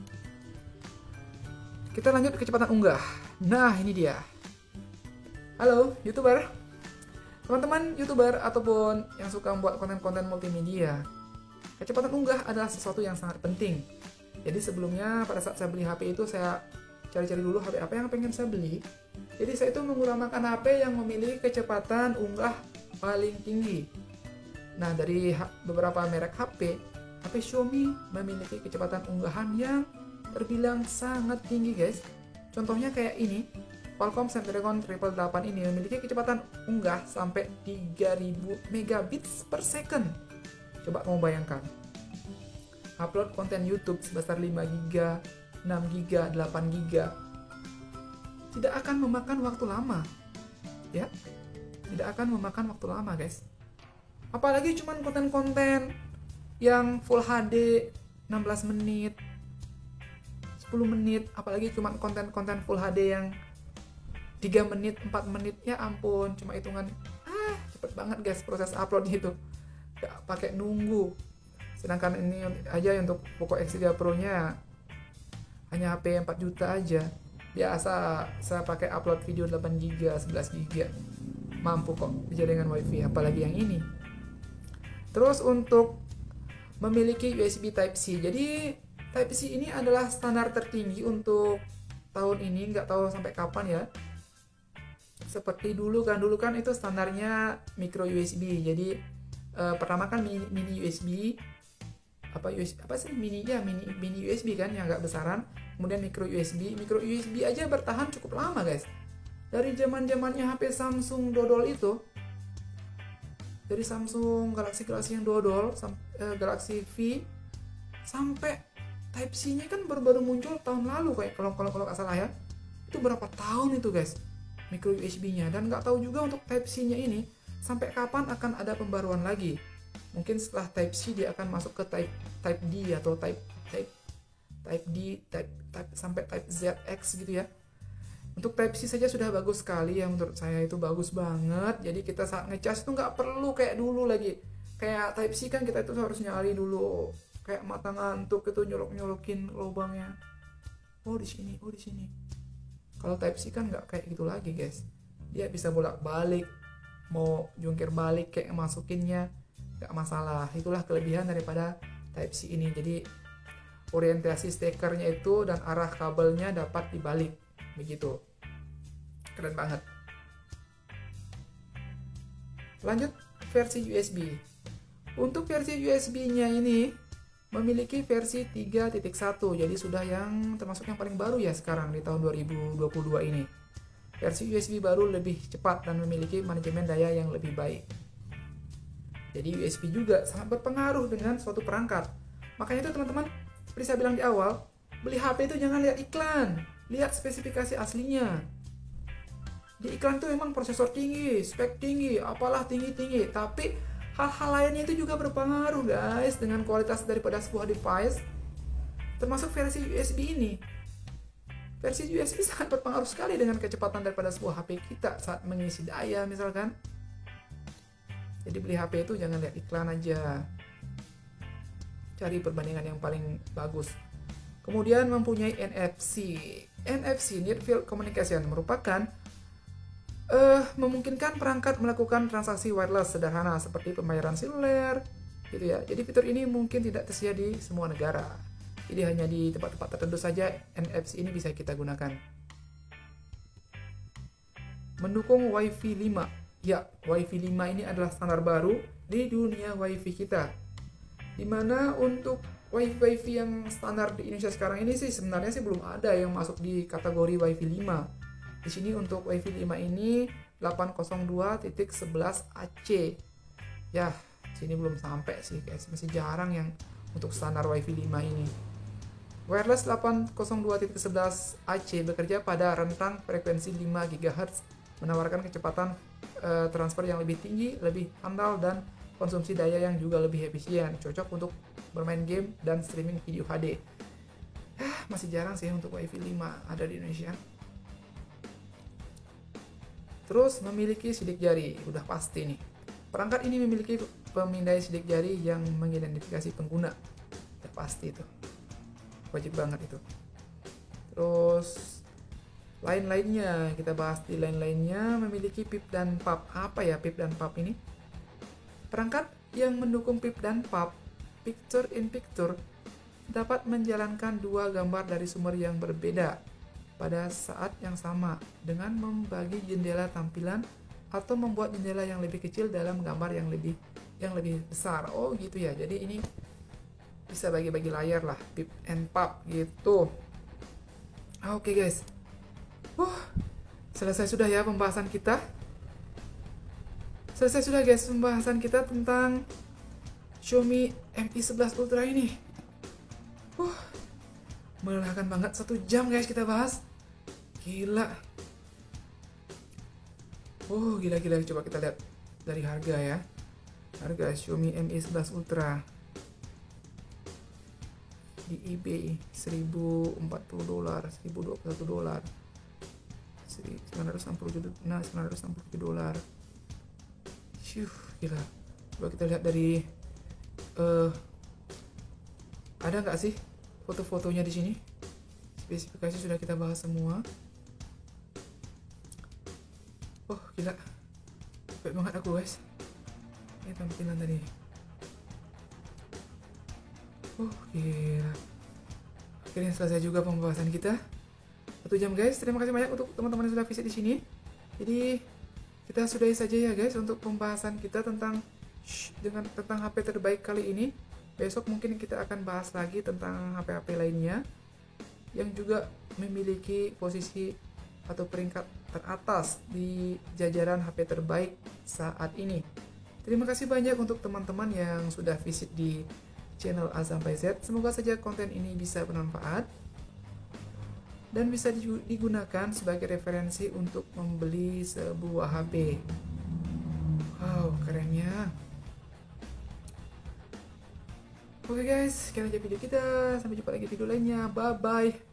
Kita lanjut ke kecepatan unggah. Nah ini dia. Halo YouTuber, teman-teman YouTuber ataupun yang suka membuat konten-konten multimedia, kecepatan unggah adalah sesuatu yang sangat penting. Jadi sebelumnya pada saat saya beli HP itu saya cari-cari dulu HP apa yang pengen saya beli. Jadi saya itu menggunakan HP yang memiliki kecepatan unggah paling tinggi. Nah, dari beberapa merek HP Xiaomi memiliki kecepatan unggahan yang terbilang sangat tinggi guys. Contohnya kayak ini, Qualcomm Snapdragon 888 ini memiliki kecepatan unggah sampai 3000 megabits per second. Coba kamu bayangkan. Upload konten YouTube sebesar 5 GB, 6 GB, 8 GB. Tidak akan memakan waktu lama. Ya. Tidak akan memakan waktu lama, guys. Apalagi cuman konten-konten yang Full HD 16 menit, 10 menit, apalagi cuman konten-konten Full HD yang 3 menit, 4 menit, ya ampun, cuma hitungan, cepet banget guys proses uploadnya itu, gak pakai nunggu. Sedangkan ini aja untuk Poco X3 Pro nya hanya HP 4 juta aja, biasa saya pakai upload video 8 GB, 11 GB, mampu kok jaringan WiFi, apalagi yang ini. Terus untuk memiliki USB Type-C, jadi Type-C ini adalah standar tertinggi untuk tahun ini, nggak tahu sampai kapan ya. Seperti dulu kan itu standarnya micro USB. Jadi pertama kan mini USB, mini USB kan yang agak besaran. Kemudian micro USB aja bertahan cukup lama guys. Dari zamannya HP Samsung dodol itu, dari Samsung Galaxy yang dodol, Galaxy V, sampai Type-C-nya kan baru muncul tahun lalu kayak kalau nggak salah ya. Itu berapa tahun itu guys? Micro USB-nya, dan nggak tahu juga untuk Type-C-nya ini sampai kapan akan ada pembaruan lagi. Mungkin setelah Type-C dia akan masuk ke Type D atau Type D, sampai Type ZX gitu ya. Untuk Type-C saja sudah bagus sekali ya, menurut saya itu bagus banget. Jadi kita saat ngecas itu nggak perlu kayak dulu lagi. Kayak Type-C kan kita itu harus nyari dulu, kayak mata ngantuk itu nyolok-nyolokin lubangnya. Oh di sini. Kalau Type-C kan nggak kayak gitu lagi guys, dia bisa bolak-balik, mau jungkir balik kayak masukinnya nggak masalah. Itulah kelebihan daripada Type-C ini. Jadi orientasi stekernya itu dan arah kabelnya dapat dibalik, begitu, keren banget. Lanjut versi USB. Untuk versi USB-nya ini memiliki versi 3.1, jadi sudah yang termasuk yang paling baru ya sekarang di tahun 2022 ini. Versi USB baru lebih cepat dan memiliki manajemen daya yang lebih baik. Jadi USB juga sangat berpengaruh dengan suatu perangkat. Makanya itu teman-teman, seperti saya bilang di awal, beli HP itu jangan lihat iklan, lihat spesifikasi aslinya. Di iklan itu memang prosesor tinggi, spek tinggi, apalah tinggi-tinggi, tapi hal-hal lainnya itu juga berpengaruh guys dengan kualitas daripada sebuah device, termasuk versi USB ini. Versi USB sangat berpengaruh sekali dengan kecepatan daripada sebuah HP kita saat mengisi daya misalkan. Jadi beli HP itu jangan lihat iklan aja, cari perbandingan yang paling bagus. Kemudian mempunyai NFC, Near Field Communication, merupakan memungkinkan perangkat melakukan transaksi wireless sederhana seperti pembayaran seluler gitu ya. Jadi fitur ini mungkin tidak tersedia di semua negara. Jadi hanya di tempat-tempat tertentu saja NFC ini bisa kita gunakan. Mendukung Wi-Fi 5. Ya, Wi-Fi 5 ini adalah standar baru di dunia Wi-Fi kita. Dimana untuk Wi-Fi yang standar di Indonesia sekarang ini sih sebenarnya sih belum ada yang masuk di kategori Wi-Fi 5. Di sini untuk Wi-Fi 5 ini 802.11ac. Ya, sini belum sampai sih guys, masih jarang yang untuk standar Wi-Fi 5 ini. Wireless 802.11ac bekerja pada rentang frekuensi 5 GHz, menawarkan kecepatan transfer yang lebih tinggi, lebih handal, dan konsumsi daya yang juga lebih efisien, cocok untuk bermain game dan streaming video HD. Masih jarang sih untuk Wi-Fi 5 ada di Indonesia. Terus memiliki sidik jari, udah pasti nih. Perangkat ini memiliki pemindai sidik jari yang mengidentifikasi pengguna, udah pasti itu, wajib banget itu. Terus lain-lainnya, kita bahas di lain-lainnya, memiliki PIP dan PAP. Apa ya PIP dan PAP ini? Perangkat yang mendukung PIP dan PAP, Picture in Picture, dapat menjalankan dua gambar dari sumber yang berbeda pada saat yang sama dengan membagi jendela tampilan atau membuat jendela yang lebih kecil dalam gambar yang lebih besar. Oh gitu ya. Jadi ini bisa bagi-bagi layar lah, PIP and PAP gitu. Oke guys. Selesai sudah ya pembahasan kita. Selesai sudah guys pembahasan kita tentang Xiaomi Mi 11 Ultra ini. Melelahkan banget, 1 jam guys kita bahas. Gila. Gila. Coba kita lihat dari harga ya. Harga Xiaomi Mi 11 Ultra di eBay $1,040, $1,021, $967. Gila. Coba kita lihat dari ada nggak sih foto-fotonya di sini? Spesifikasi sudah kita bahas semua. Gila. Capek banget aku guys. Ini tampilan tadi. Gila. Akhirnya selesai juga pembahasan kita. 1 jam guys. Terima kasih banyak untuk teman-teman yang sudah visit di sini. Jadi kita sudahi saja ya guys untuk pembahasan kita tentang HP terbaik kali ini. Besok mungkin kita akan bahas lagi tentang HP-HP lainnya yang juga memiliki posisi atau peringkat teratas di jajaran HP terbaik saat ini. Terima kasih banyak untuk teman-teman yang sudah visit di channel A sampai Z. Semoga saja konten ini bisa bermanfaat dan bisa digunakan sebagai referensi untuk membeli sebuah HP. Wow, kerennya. Oke guys, sekian aja video kita. Sampai jumpa lagi video lainnya. Bye-bye.